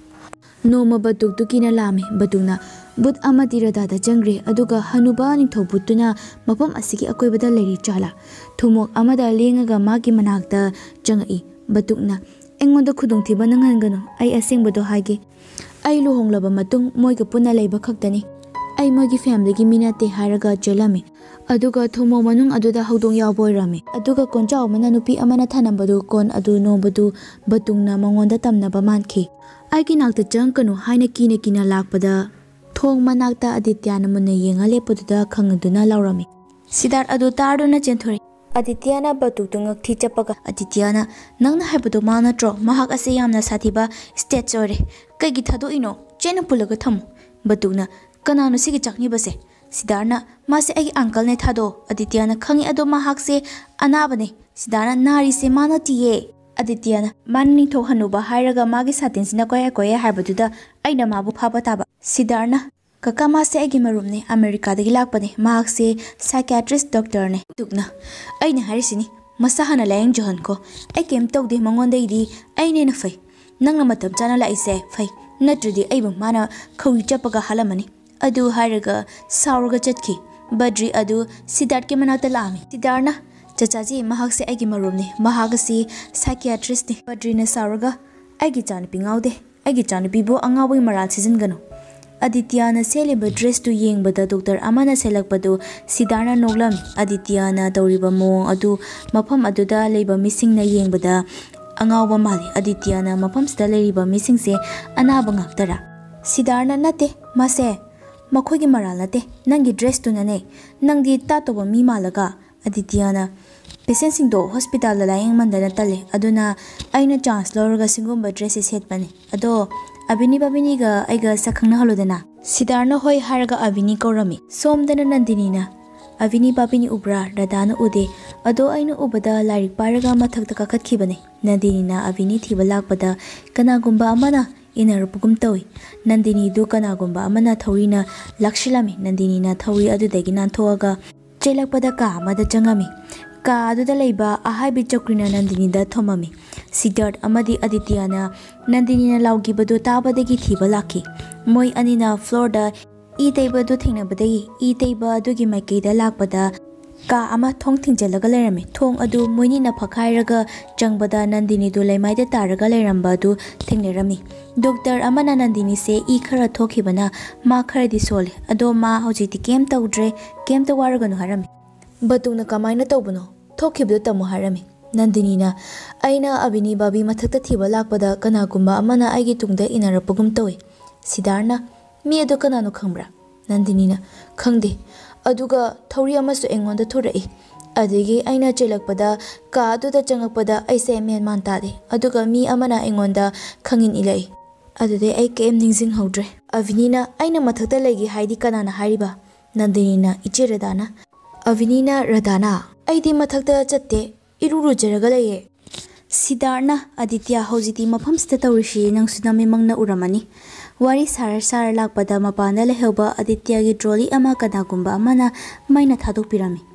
ꯅꯣꯡꯃ ꯕꯇꯨꯛꯇꯨ ꯀꯤꯅ ꯂꯥꯛꯑꯝꯃꯤ ꯕꯇꯨꯛꯅ ꯕꯨꯠ ꯑꯃꯗꯤ ꯔꯥꯙꯥꯗ ꯆꯪꯈ꯭ꯔꯦ ꯑꯗꯨꯒ ꯍꯅꯨꯕ ꯅꯤꯡꯊꯧ ꯕꯨꯠꯇꯨꯅ ꯃꯐꯝ ꯑꯁꯤꯒꯤ ꯑꯀꯣꯏꯕꯗ ꯂꯩꯔꯤ ꯆꯥꯂꯥ ꯊꯨꯝꯃꯣꯛ ꯑꯃꯗ ꯂꯦꯡꯉꯒ ꯃꯥꯒꯤ ꯃꯅꯥꯛꯇ ꯆꯪꯉꯛꯏ ꯕꯇꯨꯛꯅ ꯑꯩꯉꯣꯟꯗ ꯈꯨꯗꯣꯡꯊꯤꯕ ꯅꯪꯍꯟꯒꯅꯨ ꯑꯩ ꯑꯁꯦꯡꯕꯗꯣ ꯍꯥꯏꯒꯦ ꯑꯩ ꯂꯨꯍꯣꯡꯂꯕ ꯃꯇꯨꯡ ꯃꯣꯏꯒ ꯄꯨꯟꯅ ꯂꯩꯕ ꯈꯛꯇꯅꯤ ꯑꯩ ꯃꯣꯏꯒꯤ ꯐꯦꯃꯤꯂꯤꯒꯤ ꯃꯤ ꯅꯠꯇꯦ ꯍꯥꯏꯔꯒ ꯆꯦꯜꯂꯝꯃꯤ ꯑꯗꯨꯒ ꯊꯨꯝꯃꯣꯛ ꯃꯅꯨꯡ ꯑꯗꯨꯗ ꯍꯧꯗꯣꯡ ꯌꯥꯎꯕ ꯑꯣꯏꯔꯝꯃꯤ ꯑꯗꯨꯒ ꯀꯣꯟꯆꯥꯎ ꯑꯃꯅ ꯅꯨꯄꯤ ꯑꯃꯅ ꯊꯅꯝꯕꯗꯨ ꯀꯣꯟ ꯑꯗꯨ ꯅꯣꯡꯕꯗꯨ ꯕꯇꯨꯛꯅ ꯃꯉꯣꯟꯗ ꯇꯝꯅꯕ ꯃꯥꯟꯈꯤ ꯑꯩꯒꯤ ꯅꯥꯛꯇ ꯆꯪꯉꯛꯀꯅꯨ ꯍꯥꯏꯅ ꯀꯤꯅ ꯀꯤꯅ ꯂꯥꯛꯄꯗ ꯊꯣꯡ ꯃꯅꯥꯛꯇ ꯑꯗꯤꯇ꯭ꯌꯅ ꯃꯨꯟꯅ ꯌꯦꯡꯉ ꯂꯦꯞꯄꯗꯨꯗ ꯈꯪꯗꯨꯅ ꯂꯥꯎꯔꯝꯃꯤ ꯁꯤꯗꯥꯔꯠ ꯑꯗꯨ ꯇꯥꯔꯗꯨꯅ ꯆꯦꯟꯊꯣꯔꯛꯏ ꯑꯗꯤꯇ꯭ꯌꯅ ꯕꯇꯨꯛꯇꯨ ꯉꯛꯊꯤ ꯆꯞꯄꯒ ꯑꯗꯤꯇ꯭ꯌꯅ ꯅꯪꯅ ꯍꯥꯏꯕꯗꯣ ꯃꯥ ꯅꯠꯇ꯭ꯔꯣ ꯃꯍꯥꯛ ꯑꯁꯤ ꯌꯥꯝꯅ ꯁꯥꯊꯤꯕ ꯁ꯭ꯇꯦꯠꯁ ꯑꯣꯏꯔꯦ ꯀꯩꯒꯤ ꯊꯥꯗꯣꯛꯏꯅꯣ ꯆꯦꯟꯅ ꯄꯨꯜꯂꯒ ꯊꯝꯃꯨ ꯕꯇꯨꯛꯅ ꯀꯅꯥꯅꯣ ꯁꯤꯒꯤ ꯆꯥꯛꯅꯤꯕꯁꯦ ꯁꯤꯗꯥꯔꯠꯅ ꯃꯥꯁꯦ ꯑꯩꯒꯤ ꯑꯪꯀꯜꯅꯦ ꯊꯥꯗꯣꯛꯑꯣ ꯑꯗꯤꯇ꯭ꯌꯅ ꯈꯪꯉꯤ ꯑꯗꯣ ꯃꯍꯥꯛꯁꯦ ꯑꯅꯥꯕꯅꯦ ꯁꯤꯗꯥꯔꯠꯅ ꯅꯥꯔꯤꯁꯦ ꯃꯥ ꯅꯠꯇꯤꯌꯦ ꯑꯗꯤꯇ꯭ꯌꯅ ꯃꯥꯅ ꯅꯤꯡꯊꯧ ꯍꯟꯅꯨꯕ ꯍꯥꯏꯔꯒ ꯃꯥꯒꯤ ꯁꯥꯇꯤꯟꯁꯤꯅ ꯀꯣꯌꯦ ꯀꯣꯌꯦ ꯍꯥꯏꯕꯗꯨꯗ ꯑꯩꯅ ꯃꯥꯕꯨ ꯐꯥꯕ ꯇꯥꯕ ꯁꯤꯗꯥꯔꯠꯅ ꯀꯀꯥ ꯃꯥꯁꯦ ꯑꯩꯒꯤ ꯃꯔꯨꯞꯅꯦ ꯑꯃꯦꯔꯤꯀꯥꯗꯒꯤ ꯂꯥꯛꯄꯅꯦ ꯃꯍꯥꯛꯁꯦ ꯁꯥꯏꯀꯤꯌꯥꯇ꯭ꯔꯤꯁ ꯗꯣꯛꯇꯔꯅꯦ ꯕꯇꯨꯛꯅ ꯑꯩꯅ ꯍꯥꯏꯔꯤꯁꯤꯅꯤ ꯃꯁꯥ ꯍꯥꯟꯅ ꯂꯥꯌꯦꯡꯖꯍꯟꯈꯣ ꯑꯩ ꯀꯩꯝ ꯇꯧꯗꯦ ꯃꯉꯣꯟꯗꯩꯗꯤ ꯑꯩꯅ ꯍꯦꯟꯅ ꯐꯩ ꯅꯪꯅ ꯃꯇꯝ ꯆꯥꯅ ꯂꯥꯛꯏꯁꯦ ꯐꯩ ꯅꯠꯇ꯭ꯔꯗꯤ ꯑꯩꯕꯨ ꯃꯥꯅ ꯈꯧꯔꯤ ꯆꯞꯄꯒ ꯍꯥꯠꯂꯝꯃꯅꯤ ꯑꯗꯨ ꯍꯥꯏꯔꯒ ꯁꯥꯎꯔꯒ ꯆꯠꯈꯤ ꯕꯗ꯭ꯔꯤ ꯑꯗꯨ ꯁꯤꯗꯥꯔꯠꯀꯤ ꯃꯅꯥꯛꯇ ꯂꯥꯛꯑꯝꯃꯤ ꯁꯤꯗꯥꯔꯠꯅ ꯆꯆꯥꯖꯤ ꯃꯍꯥꯛꯁꯦ ꯑꯩꯒꯤ ꯃꯔꯨꯞꯅꯤ ꯃꯍꯥꯛ ꯑꯁꯤ ꯁꯥꯏꯀꯤꯌꯥꯇ꯭ꯔꯤꯁꯅꯤ ꯕꯗ꯭ꯔꯤꯅ ꯁꯥꯎꯔꯒ ꯑꯩꯒꯤ ꯏꯆꯥꯅꯨꯄꯤ ꯉꯥꯎꯗꯦ ꯑꯩꯒꯤ ꯏꯆꯥꯅꯨꯄꯤꯕꯨ ꯑꯉꯥꯎꯕꯒꯤ ꯃꯔꯥꯜ ꯁꯤꯖꯤꯟꯒꯅꯨ ꯑꯗꯤꯇ꯭ꯌꯅ ꯁꯦꯠꯂꯤꯕ ꯗ꯭ꯔꯦꯁꯇꯨ ꯌꯦꯡꯕꯗ ꯗꯣꯛꯇꯔ ꯑꯃꯅ ꯁꯦꯠꯂꯛꯄꯗꯨ ꯁꯤꯗꯥꯔꯠꯅ ꯅꯣꯛꯂꯝꯃꯤ ꯑꯗꯤꯇ꯭ꯌꯅ ꯇꯧꯔꯤꯕ ꯃꯑꯣꯡ ꯑꯗꯨ ꯃꯐꯝ ꯑꯗꯨꯗ ꯂꯩꯕ ꯃꯤꯁꯤꯡꯅ ꯌꯦꯡꯕꯗ ꯑꯉꯥꯎꯕ ꯃꯥꯜꯂꯤ ꯑꯗꯤꯇ꯭ꯌꯅ ꯃꯐꯝꯁꯤꯗ ꯂꯩꯔꯤꯕ ꯃꯤꯁꯤꯡꯁꯦ ꯑꯅꯥꯕ ꯉꯥꯛꯇꯔꯥ ꯁꯤꯗꯥꯔꯠꯅ ꯅꯠꯇꯦ ꯃꯥꯁꯦ ꯃꯈꯣꯏꯒꯤ ꯃꯔꯥꯜ ꯅꯠꯇꯦ ꯅꯪꯒꯤ ꯗ꯭ꯔꯦꯁꯇꯨꯅꯅꯦ ꯅꯪꯗꯤ ꯇꯥꯇꯧꯕ ꯃꯤ ꯃꯥꯜꯂꯒ ꯑꯗꯤꯇ꯭ꯌꯅ ꯄꯦꯁꯦꯟꯁꯤꯡꯗꯣ ꯍꯣꯁꯄꯤꯇꯥꯜꯗ ꯂꯥꯌꯦꯡꯃꯟꯗꯅ ꯇꯜꯂꯦ ꯑꯗꯨꯅ ꯑꯩꯅ ꯆꯥꯟꯁ ꯂꯧꯔꯒ ꯁꯤꯒꯨꯝꯕ ꯗ꯭ꯔꯦꯁꯁꯦ ꯁꯦꯠꯄꯅꯦ ꯑꯗꯣ ꯑꯕꯤꯅꯤ ꯕꯥꯕꯤꯅꯤꯒ ꯑꯩꯒ ꯁꯛ ꯈꯪꯅꯍꯜꯂꯨꯗꯅ ꯁꯤꯗꯥꯔꯠꯅ ꯍꯣꯏ ꯍꯥꯏꯔꯒ ꯑꯕꯤꯅꯤ ꯀꯧꯔꯝꯃꯤ ꯁꯣꯝꯗꯅ ꯅꯟꯗꯤꯅꯤꯅ ꯑꯕꯤꯅꯤ ꯕꯥꯕꯤꯅꯤ ꯎꯕ꯭ꯔꯥ ꯔꯥꯙꯥꯅ ꯎꯗꯦ ꯑꯗꯣ ꯑꯩꯅ ꯎꯕꯗ ꯂꯥꯏꯔꯤꯛ ꯄꯥꯏꯔꯒ ꯃꯊꯛꯇ ꯀꯥꯈꯠꯈꯤꯕꯅꯦ ꯅꯟꯗꯤꯅꯤꯅ ꯑꯕꯤꯅꯤ ꯊꯤꯕ ꯂꯥꯛꯄꯗ ꯀꯅꯥꯒꯨꯝꯕ ꯑꯃꯅ ꯏꯟꯅꯔꯛꯄꯒꯨꯝ ꯇꯧꯏ ꯅꯟꯗꯤꯅꯤꯗꯨ ꯀꯅꯥꯒꯨꯝꯕ ꯑꯃꯅ ꯊꯧꯔꯤꯅ ꯂꯥꯛꯁꯤꯜꯂꯝꯃꯤ ꯅꯟꯗꯤꯅꯤꯅ ꯊꯧꯔꯤ ꯑꯗꯨꯗꯒꯤ ꯅꯥꯟꯊꯣꯛꯑꯒ ꯆꯦꯜꯂꯛꯄꯗ ꯀꯥ ꯑꯃꯗ ꯆꯪꯉꯝꯃꯤ ꯀꯥ ꯑꯗꯨꯗ ꯂꯩꯕ ꯑꯍꯥꯏꯕꯤ ꯆꯧꯀ꯭ꯔꯤꯅ ꯅꯟꯗꯤꯅꯤꯗ ꯊꯣꯝꯃꯝꯃꯤ ꯁꯤꯗꯥꯔꯠ ꯑꯃꯗꯤ ꯑꯗꯤꯇ꯭ꯌꯅ ꯅꯟꯗꯤꯅꯤꯅ ꯂꯥꯎꯈꯤꯕꯗꯨ ꯇꯥꯕꯗꯒꯤ ꯊꯤꯕ ꯂꯥꯛꯈꯤ ꯃꯣꯏ ꯑꯅꯤꯅ ꯐ꯭ꯂꯣꯔꯗ ꯏ ꯇꯩꯕꯗꯨ ꯊꯦꯡꯅꯕꯗꯒꯤ ꯏ ꯇꯩꯕ ꯑꯗꯨꯒꯤ ꯃꯥꯏꯀꯩꯗ ꯂꯥꯛꯄꯗ ꯀꯥ ꯑꯃ ꯊꯣꯡ ꯊꯤꯡꯖꯤꯜꯂꯒ ꯂꯩꯔꯝꯃꯤ ꯊꯣꯡ ꯑꯗꯨ ꯃꯣꯏꯅꯤꯅ ꯐꯛꯈꯥꯏꯔꯒ ꯆꯪꯕꯗ ꯅꯟꯗꯤꯅꯤꯗꯨ ꯂꯩꯃꯥꯏꯗ ꯇꯥꯔꯒ ꯂꯩꯔꯝꯕ ꯑꯗꯨ ꯊꯦꯡꯅꯔꯝꯃꯤ ꯗꯣꯛꯇꯔ ꯑꯃꯅ ꯅꯟꯗꯤꯅꯤꯁꯦ ꯏ ꯈꯔ ꯊꯣꯛꯈꯤꯕꯅ ꯃꯥ ꯈꯔꯗꯤ ꯁꯣꯜꯂꯤ ꯑꯗꯣ ꯃꯥ ꯍꯧꯖꯤꯛꯇꯤ ꯀꯩꯝ ꯇꯧꯗ꯭ꯔꯦ ꯀꯩꯝꯇ ꯋꯥꯔꯒꯅꯨ ꯍꯥꯏꯔꯝꯃꯤ ꯕꯇꯨꯛꯅ ꯀꯃꯥꯏꯅ ꯇꯧꯕꯅꯣ ꯊꯣꯛꯈꯤꯕꯗꯨ ꯇꯝꯃꯨ ꯍꯥꯏꯔꯝꯃꯤ ꯅꯟꯗꯤꯅꯤꯅ ꯑꯩꯅ ꯑꯕꯤꯅꯤ ꯕꯥꯕꯤ ꯃꯊꯛꯇ ꯊꯤꯕ ꯂꯥꯛꯄꯗ ꯀꯅꯥꯒꯨꯝꯕ ꯑꯃꯅ ꯑꯩꯒꯤ ꯇꯨꯡꯗ ꯏꯟꯅꯔꯛꯄꯒꯨꯝ ꯇꯧꯏ ꯁꯤꯗꯥꯔꯠꯅ ꯃꯤ ꯑꯗꯨ ꯀꯅꯥꯅꯣ ꯈꯪꯕ꯭ꯔꯥ ꯅꯟꯗꯤꯅꯤꯅ ꯈꯪꯗꯦ ꯑꯗꯨꯒ ꯊꯧꯔꯤ ꯑꯃꯁꯨ ꯑꯩꯉꯣꯟꯗ ꯊꯨꯔꯛꯏ ꯑꯗꯒꯤ ꯑꯩꯅ ꯆꯦꯜꯂꯛꯄꯗ ꯀꯥ ꯑꯗꯨꯗ ꯆꯪꯉꯛꯄꯗ ꯑꯩꯁꯦ ꯃꯦꯟꯃꯥꯟ ꯇꯥꯗꯦ ꯑꯗꯨꯒ ꯃꯤ ꯑꯃꯅ ꯑꯩꯉꯣꯟꯗ ꯈꯪꯏꯟ ꯏꯜꯂꯛꯏ ꯑꯗꯨꯗꯩ ꯑꯩ ꯀꯩꯝ ꯅꯤꯡꯁꯤꯡꯍꯧꯗ꯭ꯔꯦ ꯑꯕꯤꯅꯤꯅ ꯑꯩꯅ ꯃꯊꯛꯇ ꯂꯩꯒꯦ ꯍꯥꯏꯗꯤ ꯀꯅꯥꯅ ꯍꯥꯏꯔꯤꯕ ꯅꯟꯗꯤꯅꯤꯅ ꯏꯆꯦ ꯔꯥꯙꯥꯅ ꯑꯕꯤꯅꯤꯅ ꯔꯥꯙꯥꯅ ꯑꯩꯗꯤ ꯃꯊꯛꯇ ꯆꯠꯇꯦ ꯏꯔꯨ ꯂꯨꯖꯔꯒ ꯂꯩꯌꯦ ꯁꯤꯗꯥꯔꯠꯅ ꯑꯗꯤꯇ꯭ꯌ ꯍꯧꯖꯤꯛꯇꯤ ꯃꯐꯝꯁꯤꯗ ꯇꯧꯔꯤꯁꯤ ꯅꯪꯁꯨ ꯅꯃꯤꯃꯪꯅ ꯎꯔꯝꯃꯅꯤ ꯋꯥꯔꯤ ꯁꯥꯔ ꯁꯥꯔ ꯂꯥꯛꯄꯗ ꯃꯄꯥꯟꯗ ꯂꯩꯍꯧꯕ ꯑꯗꯤꯇ꯭ꯌꯒꯤ ꯇ꯭ꯔꯣꯂꯤ ꯑꯃ ꯀꯅꯥꯒꯨꯝꯕ ꯑꯃꯅ ꯃꯩꯅ ꯊꯥꯗꯣꯛꯄꯤꯔꯝꯃꯤ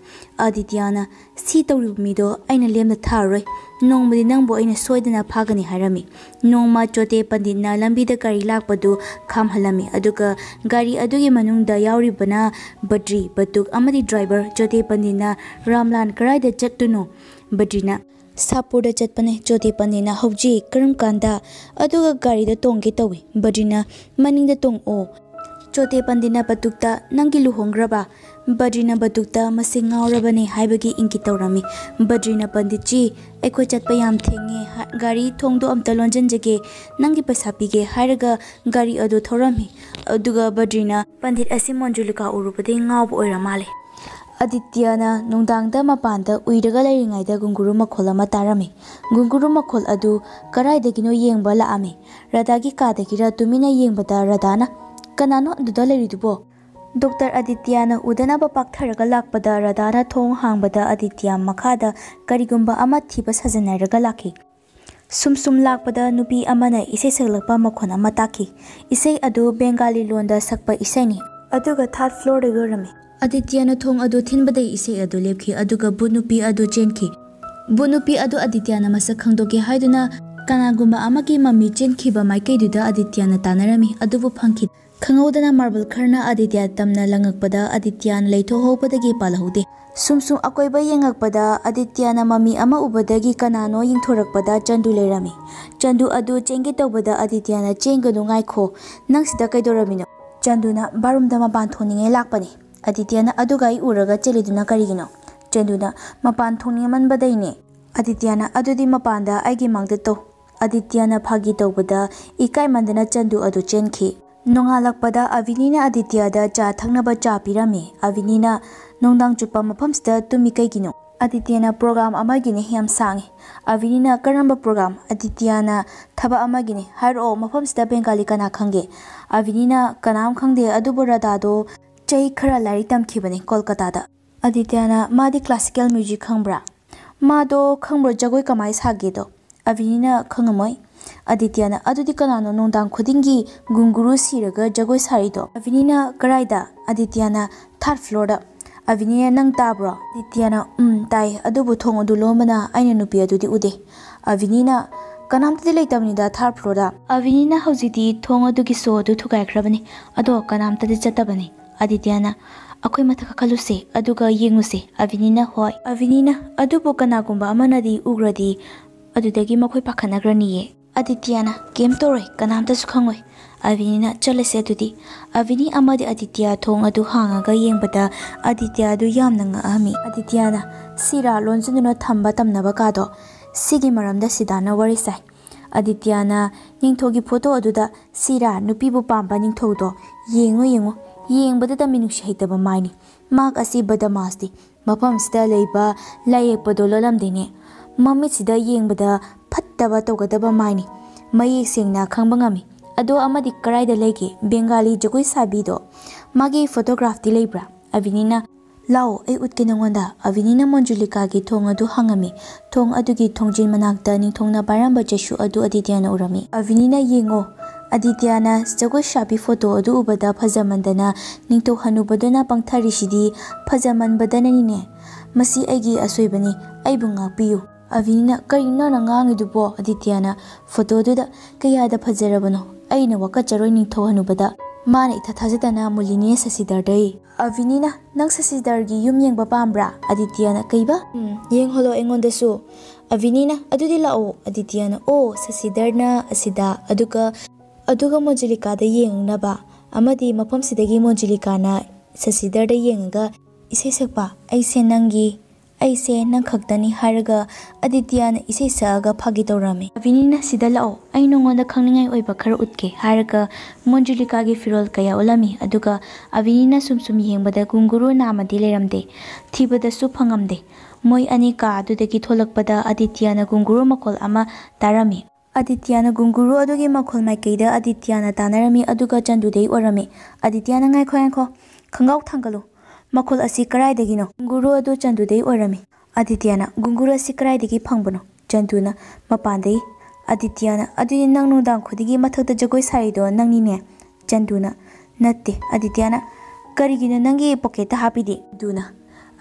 Adityana si tawrib mido aina lemna tharoi nongmadi nangbo aina soidana phagani harami nongma chote panditna lambida gari lakpadu khamhalami aduga gari adugi manungda yauribana Badri Batuk amadi driver chote panditna Ramlan karaida chattuno Badrina Sapurda chatpane chote panditna hauji karam kanda aduga gari da tongge tawi Badrina maningda tong o chote panditna Batukta nangi luhongraba Badrina Batukta masing ngaurabane haibagi inki tawrami Badrina Panditji ekoi chatpa yam thenge gari thongdo amta lonjanjage nangi paisa pige hairaga gari adu thorami aduga Badrina Pandit asi Monjulika urupade ngawbo oiramale Adityana nungdangda mapanda uiraga lairingaida gunguru makhol ama tarami gunguru makhol adu karaidagino yengba laami radagi kadagira tumina yengbada radana kanano aduda lairidubo Doctor Adityana udana bapak tharaga lakpada radana thong hangbada Aditya makhada karigumba ama thiba sajanaraga laki sum sum lakpada nupi amana isai saglakpa makhon ama taki isai adu Bengali londa sakpa isai ni aduga third floor daga rami Adityana thong adu thinbadai isai adu lepki aduga bunupi adu chenki bunupi adu Adityana masak khangdoge haiduna kanagumba amagi mami chenkhiba maikaiduda Adityana tanarami adubu phangki Khangodana marble kharna Aditya tamna langakpada Adityana leitho hopodagi palahode sumsum akoiba yengakpada Adityana mami ama ubadagi kanano yingthorakpada Chandu lerami Chandu adu chenge tawbada Adityana chengadu ngaikho nangsida kaidoramino Chanduna barumda mapan thoninge lakpani Adityana adugai uraga cheliduna karigino Chanduna mapan thoninge manbadaine Adityana adudi mapanda aigi mangda to Adityana phagi tawbada ikai mandana Chandu adu chenkhi Nongalakpada Avinina Adityada cha thangnaba cha pirami Avinina nongdang chupa maphamsda tumi kaigino Adityana program amagini yam sangi Avinina karamba program Adityana thaba amagini hairo maphamsda Bengali kana khange Avinina kanam khangde adubu radado chai khara lari tamkhibani Kolkata da Adityana madi classical music khangbra mado khangbro jagoi kamai sage do Avinina khangamoi Adityana adudi kanano nongdang khudingi gunguru siraga jagoi sarido Avinina karaida Adityana third floor da Avinina nang tabro Adityana um tai adubu thong adu lomana aina nupi adudi ude Avinina kanamtadi leitamnida third floor da Avinina haujiti thong adugi so adu thukai khrabani ado kanamtadi chatabani Adityana akoi mathaka khaluse aduga yenguse Avinina hoi Avinina adubu kanagumba amanadi ugradi adudagi makhoi pakhanagraniye Adityana game toroi kanamta sukhangoi Avinina chalase adudi Avini amadi Aditya thong adu hangaga yengbada Aditya adu yamna ngahami Adityana sira lonjununa thamba tamnaba kado sigi maramda sidana warisai Adityana ningthogi photo aduda sira nupibu pamba ningthodo yengo yengo yengbada da minushi haitaba maini mak asi badamasti mapam sida leiba layekpado lolamdene mamit sida yengbada Pattaba tawgadaba maini mayek sengna khangba ngami ado amadi karaida lege Bengali jagoi sabido magi photograph di lebra Avinina lao ai utke nongonda Avinina Monjulika gi thong adu hangami thong adugi thongjin manakta ningthongna baramba jeshu adu Adityana urami Avinina yengo Adityana jagoi shabi photo adu ubada phajamandana ningtho hanubadana pangthari sidi phajamanbadana nine masi aigi asoibani aibu ngakpiyu Avinina karina nangangi dubo Adityana photo duda kayada phajarabano aina wakacharoi ningtho hanubada mana itha thajadana mulini sasidardai Avinina nang sasidargi yum yengba pambra Adityana kaiba hmm yeng holo engondasu Avinina adudi lao Adityana o sasidarna asida aduga aduga Monjulika da yengnaba amadi mafam sidagi Monjulika na sasidarda yengaga isai sakpa aise nangi aise nang khaktani haraga Adityana isai saga phagi tawrami Avinina sida lao ai nongonda khangningai oiba khar utke haraga Monjulika gi firol kaya olami aduga Avinina sumsum yengbada gunguru namadi leramde thibada su phangamde moi ani ka adudagi tholakpada Adityana gunguru makol ama tarami Adityana gunguru adugi makol maikeida Adityana tanarami aduga Chandudei orami Adityana ngai khoyanko khangau thangalo makol asi karaidagino gunguru adu Chandudei orami Adityana gunguru asi karaidagi phangbono Chanduna mapandei Adityana aduni nang nungdang khudigi mathakta jagoi sarido nangnine Chanduna natte Adityana karigino nangi pocket hapidi duna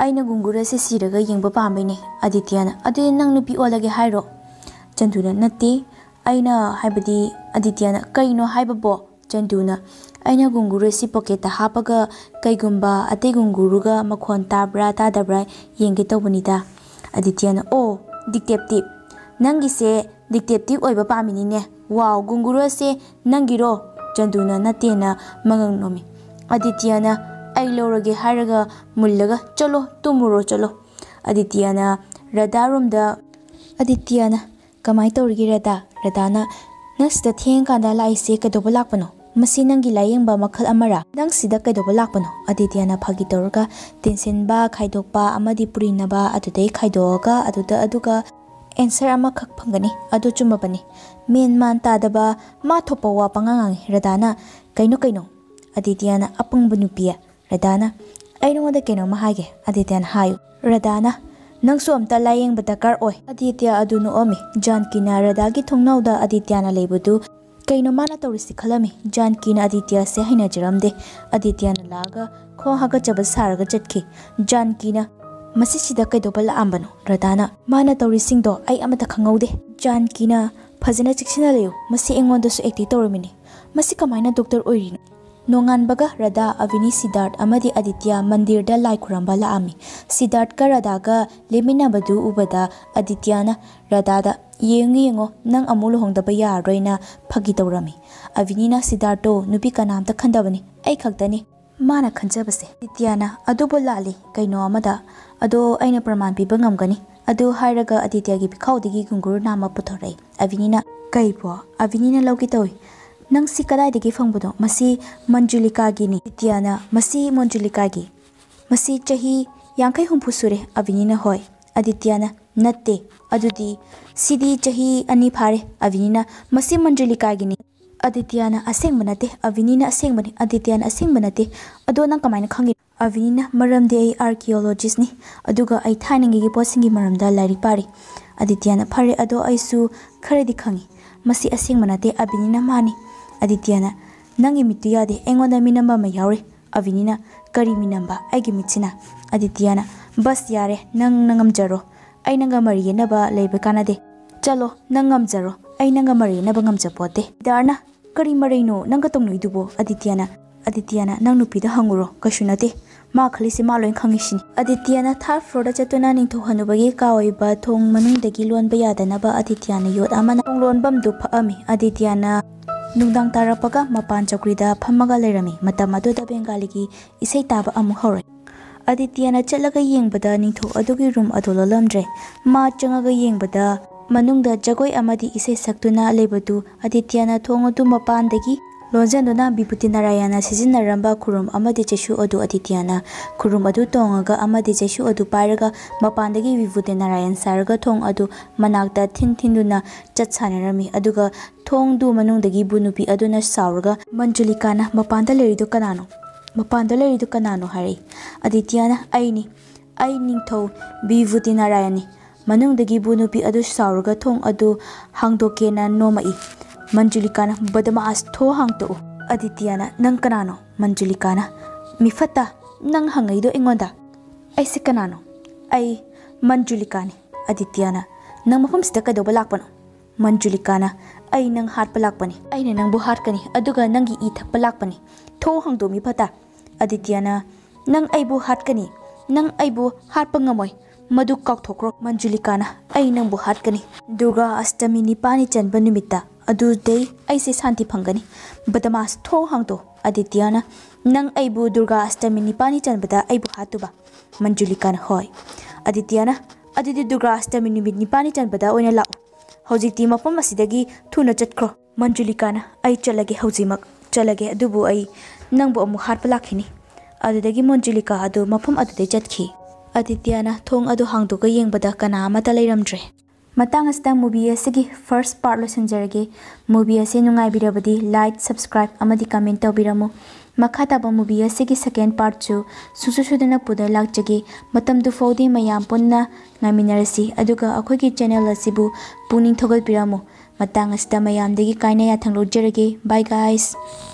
ꯑꯩꯅ ꯒꯨꯡꯒꯨꯔ ꯑꯁꯤ ꯁꯤꯔꯒ ꯌꯦꯡꯕ ꯄꯥꯝꯕꯩꯅꯦ ꯑꯗꯤꯇ꯭ꯌꯅ ꯑꯗꯨꯗꯤ ꯅꯪ ꯅꯨꯄꯤ ꯑꯣꯜꯂꯒꯦ ꯍꯥꯏꯔꯣ ꯆꯟꯗꯨꯅ ꯅꯠꯇꯦ ꯑꯩꯅ ꯍꯥꯏꯕꯗꯤ ꯑꯗꯤꯇ꯭ꯌꯅ ꯀꯩꯅꯣ ꯍꯥꯏꯕꯕꯣ ꯆꯟꯗꯨꯅ ꯑꯩꯅ ꯒꯨꯡꯒꯨꯔ ꯑꯁꯤ ꯄꯣꯀꯦꯠꯇ ꯍꯥꯞꯄꯒ ꯀꯩꯒꯨꯝꯕ ꯑꯇꯩ ꯒꯨꯡꯒꯨꯔꯨꯒ ꯃꯈꯣꯟ ꯇꯥꯕ꯭ꯔꯥ ꯇꯥꯗꯕ꯭ꯔꯥ ꯌꯦꯡꯒꯦ ꯇꯧꯕꯅꯤꯗ ꯑꯗꯤꯇ꯭ꯌꯅ ꯑꯣ ꯗꯤꯇꯦꯛꯇꯤꯞ ꯅꯪꯒꯤꯁꯦ ꯗꯤꯇꯦꯛꯇꯤꯞ ꯑꯣꯏꯕ ꯄꯥꯝꯃꯤꯅꯤꯅꯦ ꯋꯥꯎ ꯒꯨꯡꯒꯨꯔꯨ ꯑꯁꯤ ꯅꯪꯒꯤꯔꯣ ꯆꯟꯗꯨꯅ ꯅꯠꯇꯦꯅ ꯃꯉꯛ ꯅꯣꯝꯃꯤ ꯑꯗꯤꯇ꯭ꯌꯅ ꯑꯩ ꯂꯧꯔꯒꯦ ꯍꯥꯏꯔꯒ ꯃꯨꯜꯂꯒ ꯆꯠꯂꯣ ꯇꯨꯝꯃꯨꯔꯣ ꯆꯠꯂꯣ ꯑꯗꯤꯇ꯭ꯌꯅ ꯔꯙꯥꯔꯣꯝꯗ ꯑꯗꯤꯇ꯭ꯌꯅ ꯀꯃꯥꯏꯅ ꯇꯧꯔꯤꯒꯦ ꯔꯙꯥ ꯔꯙꯥꯅ ꯅꯪ ꯁꯤꯗ ꯊꯦꯡꯀꯥꯟꯗ ꯂꯥꯛꯏꯁꯦ ꯀꯩꯗꯧꯕ ꯂꯥꯛꯄꯅꯣ ꯃꯁꯤ ꯅꯪꯒꯤ ꯂꯥꯌꯦꯡꯕ ꯃꯈꯜ ꯑꯃꯔꯥ ꯅꯪ ꯁꯤꯗ ꯀꯩꯗꯧꯕ ꯂꯥꯛꯄꯅꯣ ꯑꯗꯤꯇ꯭ꯌꯅ ꯐꯥꯒꯤ ꯇꯧꯔꯒ ꯇꯦꯟꯁꯤꯟꯕ ꯈꯥꯏꯗꯣꯛꯄ ꯑꯃꯗꯤ ꯄꯨꯔꯤꯅꯕ ꯑꯗꯨꯗꯩ ꯈꯥꯏꯗꯣꯛꯑꯒ ꯑꯗꯨꯗ ꯑꯗꯨꯒ ꯑꯦꯟꯁꯔ ꯑꯃꯈꯛ ꯐꯪꯒꯅꯤ ꯑꯗꯨ ꯆꯨꯝꯃꯕꯅꯤ ꯃꯦꯟ ꯃꯥꯟ ꯇꯥꯗꯕ ꯃꯥ ꯊꯣꯛꯄ ꯋꯥ ꯄꯉꯥꯡ ꯉꯥꯡꯉꯤ ꯔꯙꯥꯅ ꯀꯩꯅꯣ ꯀꯩꯅꯣ ꯑꯗꯤꯇ꯭ꯌꯅ ꯑꯄꯪꯕ ꯅꯨꯄꯤ ꯔꯙꯥꯅ ꯑꯩ ꯅꯉꯣꯟꯗ ꯀꯩꯅꯣꯝꯃ ꯍꯥꯏꯒꯦ ꯑꯗꯤꯇ꯭ꯌꯅ ꯍꯥꯏꯌꯨ ꯔꯙꯥꯅ ꯅꯪꯁꯨ ꯑꯝꯇ ꯂꯥꯌꯦꯡꯕ ꯗꯔꯀꯥꯔ ꯑꯣꯏ ꯑꯗꯤꯇ꯭ꯌ ꯑꯗꯨ ꯅꯣꯛꯑꯝꯃꯤ ꯖꯥꯟꯀꯤꯅ ꯔꯙꯥꯒꯤ ꯊꯣꯡꯅꯥꯎꯗ ꯑꯗꯤꯇ꯭ꯌꯅ ꯂꯩꯕꯗꯨ ꯀꯩꯅꯣ ꯃꯥꯅ ꯇꯧꯔꯤꯁꯤ ꯈꯜꯂꯝꯃꯤ ꯖꯥꯟꯀꯤꯅ ꯑꯗꯤꯇ꯭ꯌꯁꯦ ꯍꯩꯅꯖꯔꯝꯗꯦ ꯑꯗꯤꯇ꯭ꯌꯅ ꯂꯥꯛꯑꯒ ꯈꯣꯡ ꯍꯥꯒꯠꯆꯕ ꯁꯥꯔꯒ ꯆꯠꯈꯤ ꯖꯥꯟꯀꯤꯅ ꯃꯁꯤꯁꯤꯗ ꯀꯩꯗꯧꯕ ꯂꯥꯛꯑꯝꯕꯅꯣ ꯔꯙꯥꯅ ꯃꯥꯅ ꯇꯧꯔꯤꯁꯤꯡꯗꯣ ꯑꯩ ꯑꯃꯠꯇ ꯈꯪꯍꯧꯗꯦ ꯖꯥꯟꯀꯤꯅ ꯐꯖꯅ ꯆꯦꯛꯁꯤꯟꯅ ꯂꯩꯌꯨ ꯃꯁꯤ ꯑꯩꯉꯣꯟꯗꯁꯨ ꯑꯦꯛꯇꯤꯡ ꯇꯧꯔꯝꯃꯤꯅꯤ ꯃꯁꯤ ꯀꯃꯥꯏꯅ ꯗꯣꯛꯇꯔ ꯑꯣꯏꯔꯤꯅꯣ ꯅꯣꯡꯉꯥꯟꯕꯒ ꯔꯙꯥ ꯑꯚꯤꯅꯤ ꯁꯤꯗꯥꯔꯠ ꯑꯃꯗꯤ ꯑꯗꯤꯇ꯭ꯌ ꯃꯟꯗꯤꯔꯗ ꯂꯥꯏ ꯈꯨꯔꯝꯕ ꯂꯥꯛꯑꯝꯃꯤ ꯁꯤꯗꯥꯔꯠꯀ ꯔꯙꯥꯒ ꯂꯦꯞꯃꯤꯟꯅꯕꯗꯨ ꯎꯕꯗ ꯑꯗꯤꯇ꯭ꯌꯅ ꯔꯙꯥꯗ ꯌꯦꯡꯉꯨ ꯌꯦꯡꯉꯣ ꯅꯪ ꯑꯃꯨꯛ ꯂꯨꯍꯣꯡꯗꯕ ꯌꯥꯔꯔꯣꯏꯅ ꯐꯥꯒꯤ ꯇꯧꯔꯝꯃꯤ ꯑꯚꯤꯅꯤꯅ ꯁꯤꯗꯥꯔꯠꯇꯣ ꯅꯨꯄꯤ ꯀꯅꯥꯝꯇ ꯈꯟꯗꯕꯅꯤ ꯑꯩ ꯈꯛꯇꯅꯤ ꯃꯥꯅ ꯈꯟꯖꯕꯁꯦ ꯑꯗꯤꯇ꯭ꯌꯅ ꯑꯗꯨꯕꯨ ꯂꯥꯜꯂꯤ ꯀꯩꯅꯣ ꯑꯃꯗ ꯑꯗꯣ ꯑꯩꯅ ꯄ꯭ꯔꯃꯥꯟ ꯄꯤꯕ ꯉꯝꯒꯅꯤ ꯑꯗꯨ ꯍꯥꯏꯔꯒ ꯑꯗꯤꯇ꯭ꯌꯒꯤ ꯄꯤꯈꯥꯎꯗꯒꯤ ꯒꯨꯡꯒꯨꯔ ꯅꯥꯝꯃ ꯄꯨꯊꯣꯔꯛꯏ ꯑꯚꯤꯅꯤꯅ ꯀꯩꯕꯣ ꯑꯚꯤꯅꯤꯅ ꯂꯧꯒꯦ ꯇꯧꯏ ꯅꯪ ꯁꯤ ꯀꯗꯥꯏꯗꯒꯤ ꯐꯪꯕꯅꯣ ꯃꯁꯤ ꯃꯟꯖꯨꯂꯤꯀꯥꯒꯤꯅꯤ ꯑꯗꯤꯇ꯭ꯌꯅ ꯃꯁꯤ ꯃꯟꯖꯨꯂꯤꯀꯥꯒꯤ ꯃꯁꯤ ꯆꯍꯤ ꯌꯥꯡꯈꯩ ꯍꯨꯝꯐꯨ ꯁꯨꯔꯦ ꯑꯚꯤꯅꯤꯅ ꯍꯣꯏ ꯑꯗꯤꯇ꯭ꯌꯅ ꯅꯠꯇꯦ ꯑꯗꯨꯗꯤ ꯁꯤꯗꯤ ꯆꯍꯤ ꯑꯅꯤ ꯐꯥꯔꯦ ꯑꯚꯤꯅꯤꯅ ꯃꯁꯤ ꯃꯟꯖꯨꯂꯤꯀꯥꯒꯤꯅꯤ ꯑꯗꯤꯇ꯭ꯌꯅ ꯑꯁꯦꯡꯕ ꯅꯠꯇꯦ ꯑꯚꯤꯅꯤꯅ ꯑꯁꯦꯡꯕꯅꯤ ꯑꯗꯤꯇ꯭ꯌꯅ ꯑꯁꯦꯡꯕ ꯅꯠꯇꯦ ꯑꯗꯣ ꯅꯪ ꯀꯃꯥꯏꯅ ꯈꯪꯉꯤ ꯑꯚꯤꯅꯤꯅ ꯃꯔꯝꯗꯤ ꯑꯩ ꯑꯥꯔꯀꯤꯑꯣꯂꯣꯖꯤꯁꯅꯤ ꯑꯗꯨꯒ ꯑꯩ ꯊꯥꯏꯅꯒꯤ ꯄꯣꯠꯁꯤꯡꯒꯤ ꯃꯔꯝꯗ ꯂꯥꯏꯔꯤꯛ ꯄꯥꯔꯤ ꯑꯗꯤꯇ꯭ꯌꯅ ꯐꯔꯦ ꯑꯗꯣ ꯑꯩꯁꯨ ꯈꯔꯗꯤ ꯈꯪꯉꯤ ꯃꯁꯤ ꯑꯁꯦꯡꯕ ꯅꯠꯇꯦ ꯑꯚꯤꯅꯤꯅ ꯃꯥꯅꯤ ꯑꯗꯤꯇ꯭ꯌꯅ ꯅꯪꯒꯤ ꯃꯤꯠꯇꯨ ꯌꯥꯗꯦ ꯑꯩꯉꯣꯟꯗ ꯃꯤꯅꯝꯕ ꯑꯃ ꯌꯥꯎꯔꯤ ꯑꯚꯤꯅꯤꯅ ꯀꯔꯤ ꯃꯤꯅꯝꯕ ꯑꯩꯒꯤ ꯃꯤꯠꯁꯤꯅ ꯑꯗꯤꯇ꯭ꯌꯅ ꯕꯁ ꯌꯥꯔꯦ ꯅꯪꯅ ꯉꯝꯖꯔꯣ ꯑꯩ ꯅꯪꯒ ꯃꯔꯤ ꯌꯦꯠꯅꯕ ꯂꯩꯕ ꯀꯥꯟꯅꯗꯦ ꯆꯠꯂꯣ ꯅꯪ ꯉꯝꯖꯔꯣ ꯑꯩ ꯅꯪꯒ ꯃꯔꯤ ꯌꯦꯠꯅꯕ ꯉꯝꯖꯄꯣꯠꯇꯦ ꯁꯤꯗꯥꯔꯠꯅ ꯀꯔꯤ ꯃꯔꯩꯅꯣ ꯅꯪꯒ ꯇꯧꯅꯩꯗꯨꯕꯣ ꯑꯗꯤꯇ꯭ꯌꯅ ꯑꯗꯤꯇ꯭ꯌꯅ ꯅꯪ ꯅꯨꯄꯤꯗ ꯍꯪꯉꯨꯔꯣ ꯀꯩꯁꯨ ꯅꯠꯇꯦ ꯃꯥ ꯈꯜꯂꯤꯁꯤ ꯃꯥ ꯂꯣꯏ ꯈꯪꯉꯤꯁꯤꯅꯤ ꯑꯗꯤꯇ꯭ꯌꯅ ꯊꯥꯔꯠ ꯐ꯭ꯂꯣꯔꯗ ꯆꯠꯇꯨꯅ ꯅꯤꯡꯊꯧ ꯍꯅꯨꯕꯒꯤ ꯀꯥ ꯑꯣꯏꯕ ꯊꯣꯡ ꯃꯅꯨꯡꯗꯒꯤ ꯂꯣꯟꯕ ꯌꯥꯗꯅꯕ ꯑꯗꯤꯇ꯭ꯌꯅ ꯌꯣꯠ ꯑꯃꯅ ꯊꯣꯡ ꯂꯣꯟꯐꯝꯗꯨ ꯐꯛꯑꯝꯃꯤ ꯑꯗꯤꯇ꯭ꯌꯅ ꯅꯨꯡꯗꯥꯡ ꯇꯥꯔꯛꯄꯒ ꯃꯄꯥꯟ ꯆꯧꯀ꯭ꯔꯤꯗ ꯐꯝꯃꯒ ꯂꯩꯔꯝꯃꯤ ꯃꯇꯝ ꯑꯗꯨꯗ ꯕꯦꯡꯒꯥꯂꯤꯒꯤ ꯏꯁꯩ ꯇꯥꯕ ꯑꯃꯨꯛ ꯍꯧꯔꯛꯏ ꯑꯗꯤꯇ꯭ꯌꯅ ꯆꯠꯂꯒ ꯌꯦꯡꯕꯗ ꯅꯤꯡꯊꯧ ꯑꯗꯨꯒꯤ ꯔꯨꯝ ꯑꯗꯨ ꯂꯣꯜꯂꯝꯗ꯭ꯔꯦ ꯃꯥ ꯆꯪꯉꯒ ꯌꯦꯡꯕꯗ ꯃꯅꯨꯡꯗ ꯖꯒꯣꯏ ꯑꯃꯗꯤ ꯏꯁꯩ ꯁꯛꯇꯨꯅ ꯂꯩꯕꯗꯨ ꯑꯗꯤꯇ꯭ꯌꯅ ꯊꯣꯡ ꯑꯗꯨ ꯃꯄꯥꯟꯗꯒꯤ ꯂꯣꯟꯖꯟꯗꯨꯅ ꯕꯤꯚꯨꯇꯤ ꯅꯥꯔꯥꯌꯅ ꯁꯤꯖꯤꯟꯅꯔꯝꯕ ꯈꯨꯔꯨꯝ ꯑꯃꯗꯤ ꯆꯩꯁꯨ ꯑꯗꯨ ꯑꯗꯤꯇ꯭ꯌꯅ ꯈꯨꯔꯨꯝ ꯑꯗꯨ ꯇꯣꯡꯉꯒ ꯑꯃꯗꯤ ꯆꯩꯁꯨ ꯑꯗꯨ ꯄꯥꯏꯔꯒ ꯃꯄꯥꯟꯗꯒꯤ ꯕꯤꯚꯨꯇꯤ ꯅꯥꯔꯥꯌꯟ ꯁꯥꯔꯒ ꯊꯣꯡ ꯑꯗꯨ ꯃꯅꯥꯛꯇ ꯊꯤꯟ ꯊꯤꯟꯗꯨꯅ ꯆꯠ ꯁꯥꯟꯅꯔꯝꯃꯤ ꯑꯗꯨꯒ ꯊꯣꯡꯗꯨ ꯃꯅꯨꯡꯗꯒꯤ ꯕꯨ ꯅꯨꯄꯤ ꯑꯗꯨꯅ ꯁꯥꯎꯔꯒ ꯃꯟꯖꯨꯂꯤꯀꯥꯅ ꯃꯄꯥꯟꯗ ꯂꯩꯔꯤꯗꯨ ꯀꯅꯥꯅꯣ ꯃꯄꯥꯟꯗ ꯂꯩꯔꯤꯗꯨ ꯀꯅꯥꯅꯣ ꯍꯥꯏꯔꯛꯏ ꯑꯗꯤꯇ꯭ꯌꯅ ꯑꯩꯅꯤ ꯑꯩ ꯅꯤꯡꯊꯧ ꯕꯤꯚꯨꯇꯤ ꯅꯥꯔꯥꯌꯟꯅꯤ ꯃꯅꯨꯡꯗꯒꯤ ꯕꯨ ꯅꯨꯄꯤ ꯑꯗꯨ ꯁꯥꯎꯔꯒ ꯊꯣꯡ ꯑꯗꯨ ꯍꯥꯡꯗꯣꯛꯀꯦꯅ ꯅꯣꯝꯃꯛꯏ ꯃꯟꯖꯨꯂꯤꯀꯥꯅ ꯕꯗꯃꯥꯁ ꯊꯣ ꯍꯥꯡꯇꯣꯛꯎ ꯑꯗꯤꯇ꯭ꯌꯅ ꯅꯪ ꯀꯅꯥꯅꯣ ꯃꯟꯖꯨꯂꯤꯀꯥꯅ ꯃꯤꯐꯠꯇ ꯅꯪ ꯍꯪꯉꯛꯏꯗꯣ ꯑꯩꯉꯣꯟꯗ ꯑꯩꯁꯦ ꯀꯅꯥꯅꯣ ꯑꯩ ꯃꯟꯖꯨꯂꯤꯀꯥꯅꯤ ꯑꯗꯤꯇ꯭ꯌꯅ ꯅꯪ ꯃꯐꯝꯁꯤꯗ ꯀꯩꯗꯧꯕ ꯂꯥꯛꯄꯅꯣ ꯃꯟꯖꯨꯂꯤꯀꯥꯅ ꯑꯩ ꯅꯪ ꯍꯥꯠꯄ ꯂꯥꯛꯄꯅꯤ ꯑꯩꯅ ꯅꯪꯕꯨ ꯍꯥꯠꯀꯅꯤ ꯑꯗꯨꯒ ꯅꯪꯒꯤ ꯏ ꯊꯛꯄ ꯂꯥꯛꯄꯅꯤ ꯊꯣ ꯍꯥꯡꯗꯣꯛ ꯃꯤꯐꯠꯇ ꯑꯗꯤꯇ꯭ꯌꯅ ꯅꯪ ꯑꯩꯕꯨ ꯍꯥꯠꯀꯅꯤ ꯅꯪ ꯑꯩꯕꯨ ꯍꯥꯠꯄ ꯉꯝꯃꯣꯏ ꯃꯗꯨ ꯀꯥꯎꯊꯣꯛꯈ꯭ꯔꯣ ꯃꯟꯖꯨꯂꯤꯀꯥꯅ ꯑꯩ ꯅꯪꯕꯨ ꯍꯥꯠꯀꯅꯤ ꯗꯨꯔꯒꯥ ꯑꯁꯇꯃꯤ ꯅꯤꯄꯥꯅꯤ ꯆꯟꯕ ꯅꯨꯃꯤꯠꯇ ꯑꯗꯨꯗꯩ ꯑꯩꯁꯦ ꯁꯥꯟꯇꯤ ꯐꯪꯒꯅꯤ ꯕꯗꯃꯥꯁ ꯊꯣ ꯍꯥꯡꯗꯣ ꯑꯗꯤꯇ꯭ꯌꯅ ꯅꯪ ꯑꯩꯕꯨ ꯗꯨꯔꯒꯥ ꯑꯁꯇꯃꯤ ꯅꯤꯄꯥꯅꯤ ꯆꯟꯕꯗ ꯑꯩꯕꯨ ꯍꯥꯠꯇꯨꯕ ꯃꯟꯖꯨꯂꯤꯀꯥꯅ ꯍꯣꯏ ꯑꯗꯤꯇ꯭ꯌꯅ ꯑꯗꯨꯗꯤ ꯗꯨꯔꯒꯥ ꯑꯁꯇꯃꯤ ꯅꯨꯃꯤꯠ ꯅꯤꯄꯥꯅꯤ ꯆꯟꯕꯗ ꯑꯣꯏꯅ ꯂꯥꯛꯎ ꯍꯧꯖꯤꯛꯇꯤ ꯃꯐꯝ ꯑꯁꯤꯗꯒꯤ ꯊꯨꯅ ꯆꯠꯈ꯭ꯔꯣ ꯃꯟꯖꯨꯂꯤꯀꯥꯅ ꯑꯩ ꯆꯠꯂꯒꯦ ꯍꯧꯖꯤꯛꯃꯛ ꯆꯠꯂꯒꯦ ꯑꯗꯨꯕꯨ ꯑꯩ ꯅꯪꯕꯨ ꯑꯃꯨꯛ ꯍꯥꯠꯄ ꯂꯥꯛꯈꯤꯅꯤ ꯑꯗꯨꯗꯒꯤ ꯃꯟꯖꯨꯂꯤꯀꯥ ꯑꯗꯨ ꯃꯐꯝ ꯑꯗꯨꯗꯩ ꯆꯠꯈꯤ ꯑꯗꯤꯇ꯭ꯌꯅ ꯊꯣꯡ ꯑꯗꯨ ꯍꯥꯡꯗꯣꯛꯑꯒ ꯌꯦꯡꯕꯗ ꯀꯅꯥ ꯑꯃꯠꯇ ꯂꯩꯔꯝꯗ꯭ꯔꯦ ꯃꯇꯥꯡ ꯑꯁꯤꯗ ꯃꯨꯚꯤ ꯑꯁꯤꯒꯤ ꯐꯥꯔꯁꯠ ꯄꯥꯔꯠ ꯂꯣꯏꯁꯤꯟꯖꯔꯒꯦ ꯃꯨꯚꯤ ꯑꯁꯤ ꯅꯨꯡꯉꯥꯏꯕꯤꯔꯕꯗꯤ ꯂꯥꯏꯛ ꯁꯕꯁꯀ꯭ꯔꯥꯏꯕ ꯑꯃꯗꯤ ꯀꯃꯦꯟ ꯇꯧꯕꯤꯔꯝꯃꯨ ꯃꯈꯥ ꯇꯥꯕ ꯃꯨꯚꯤ ꯑꯁꯤꯒꯤ ꯁꯦꯀꯦꯟड ꯄꯥꯔꯠꯁꯨ ꯁꯨꯡꯁꯣꯏ ꯁꯣꯏꯗꯅ ꯄꯨꯗꯨꯅ ꯂꯥꯛꯆꯒꯦ ꯃꯇꯝꯗꯨ ꯐꯥꯎꯗꯤ ꯃꯌꯥꯝ ꯄꯨꯟꯅ ꯉꯥꯏꯃꯤꯟꯅꯔꯁꯤ ꯑꯗꯨꯒ ꯑꯩꯈꯣꯏꯒꯤ ꯆꯦꯅꯦꯜ ꯑꯁꯤꯕꯨ ꯄꯨꯛꯅꯤꯡ ꯊꯧꯒꯠꯄꯤꯔꯝꯃꯨ ꯃꯇꯥꯡ ꯑꯁꯤꯗ ꯃꯌꯥꯝꯗꯒꯤ ꯀꯥꯏꯅ ꯌꯥꯊꯪ ꯂꯧꯖꯔꯒꯦ ꯕꯥꯏ ꯒꯥꯏꯁ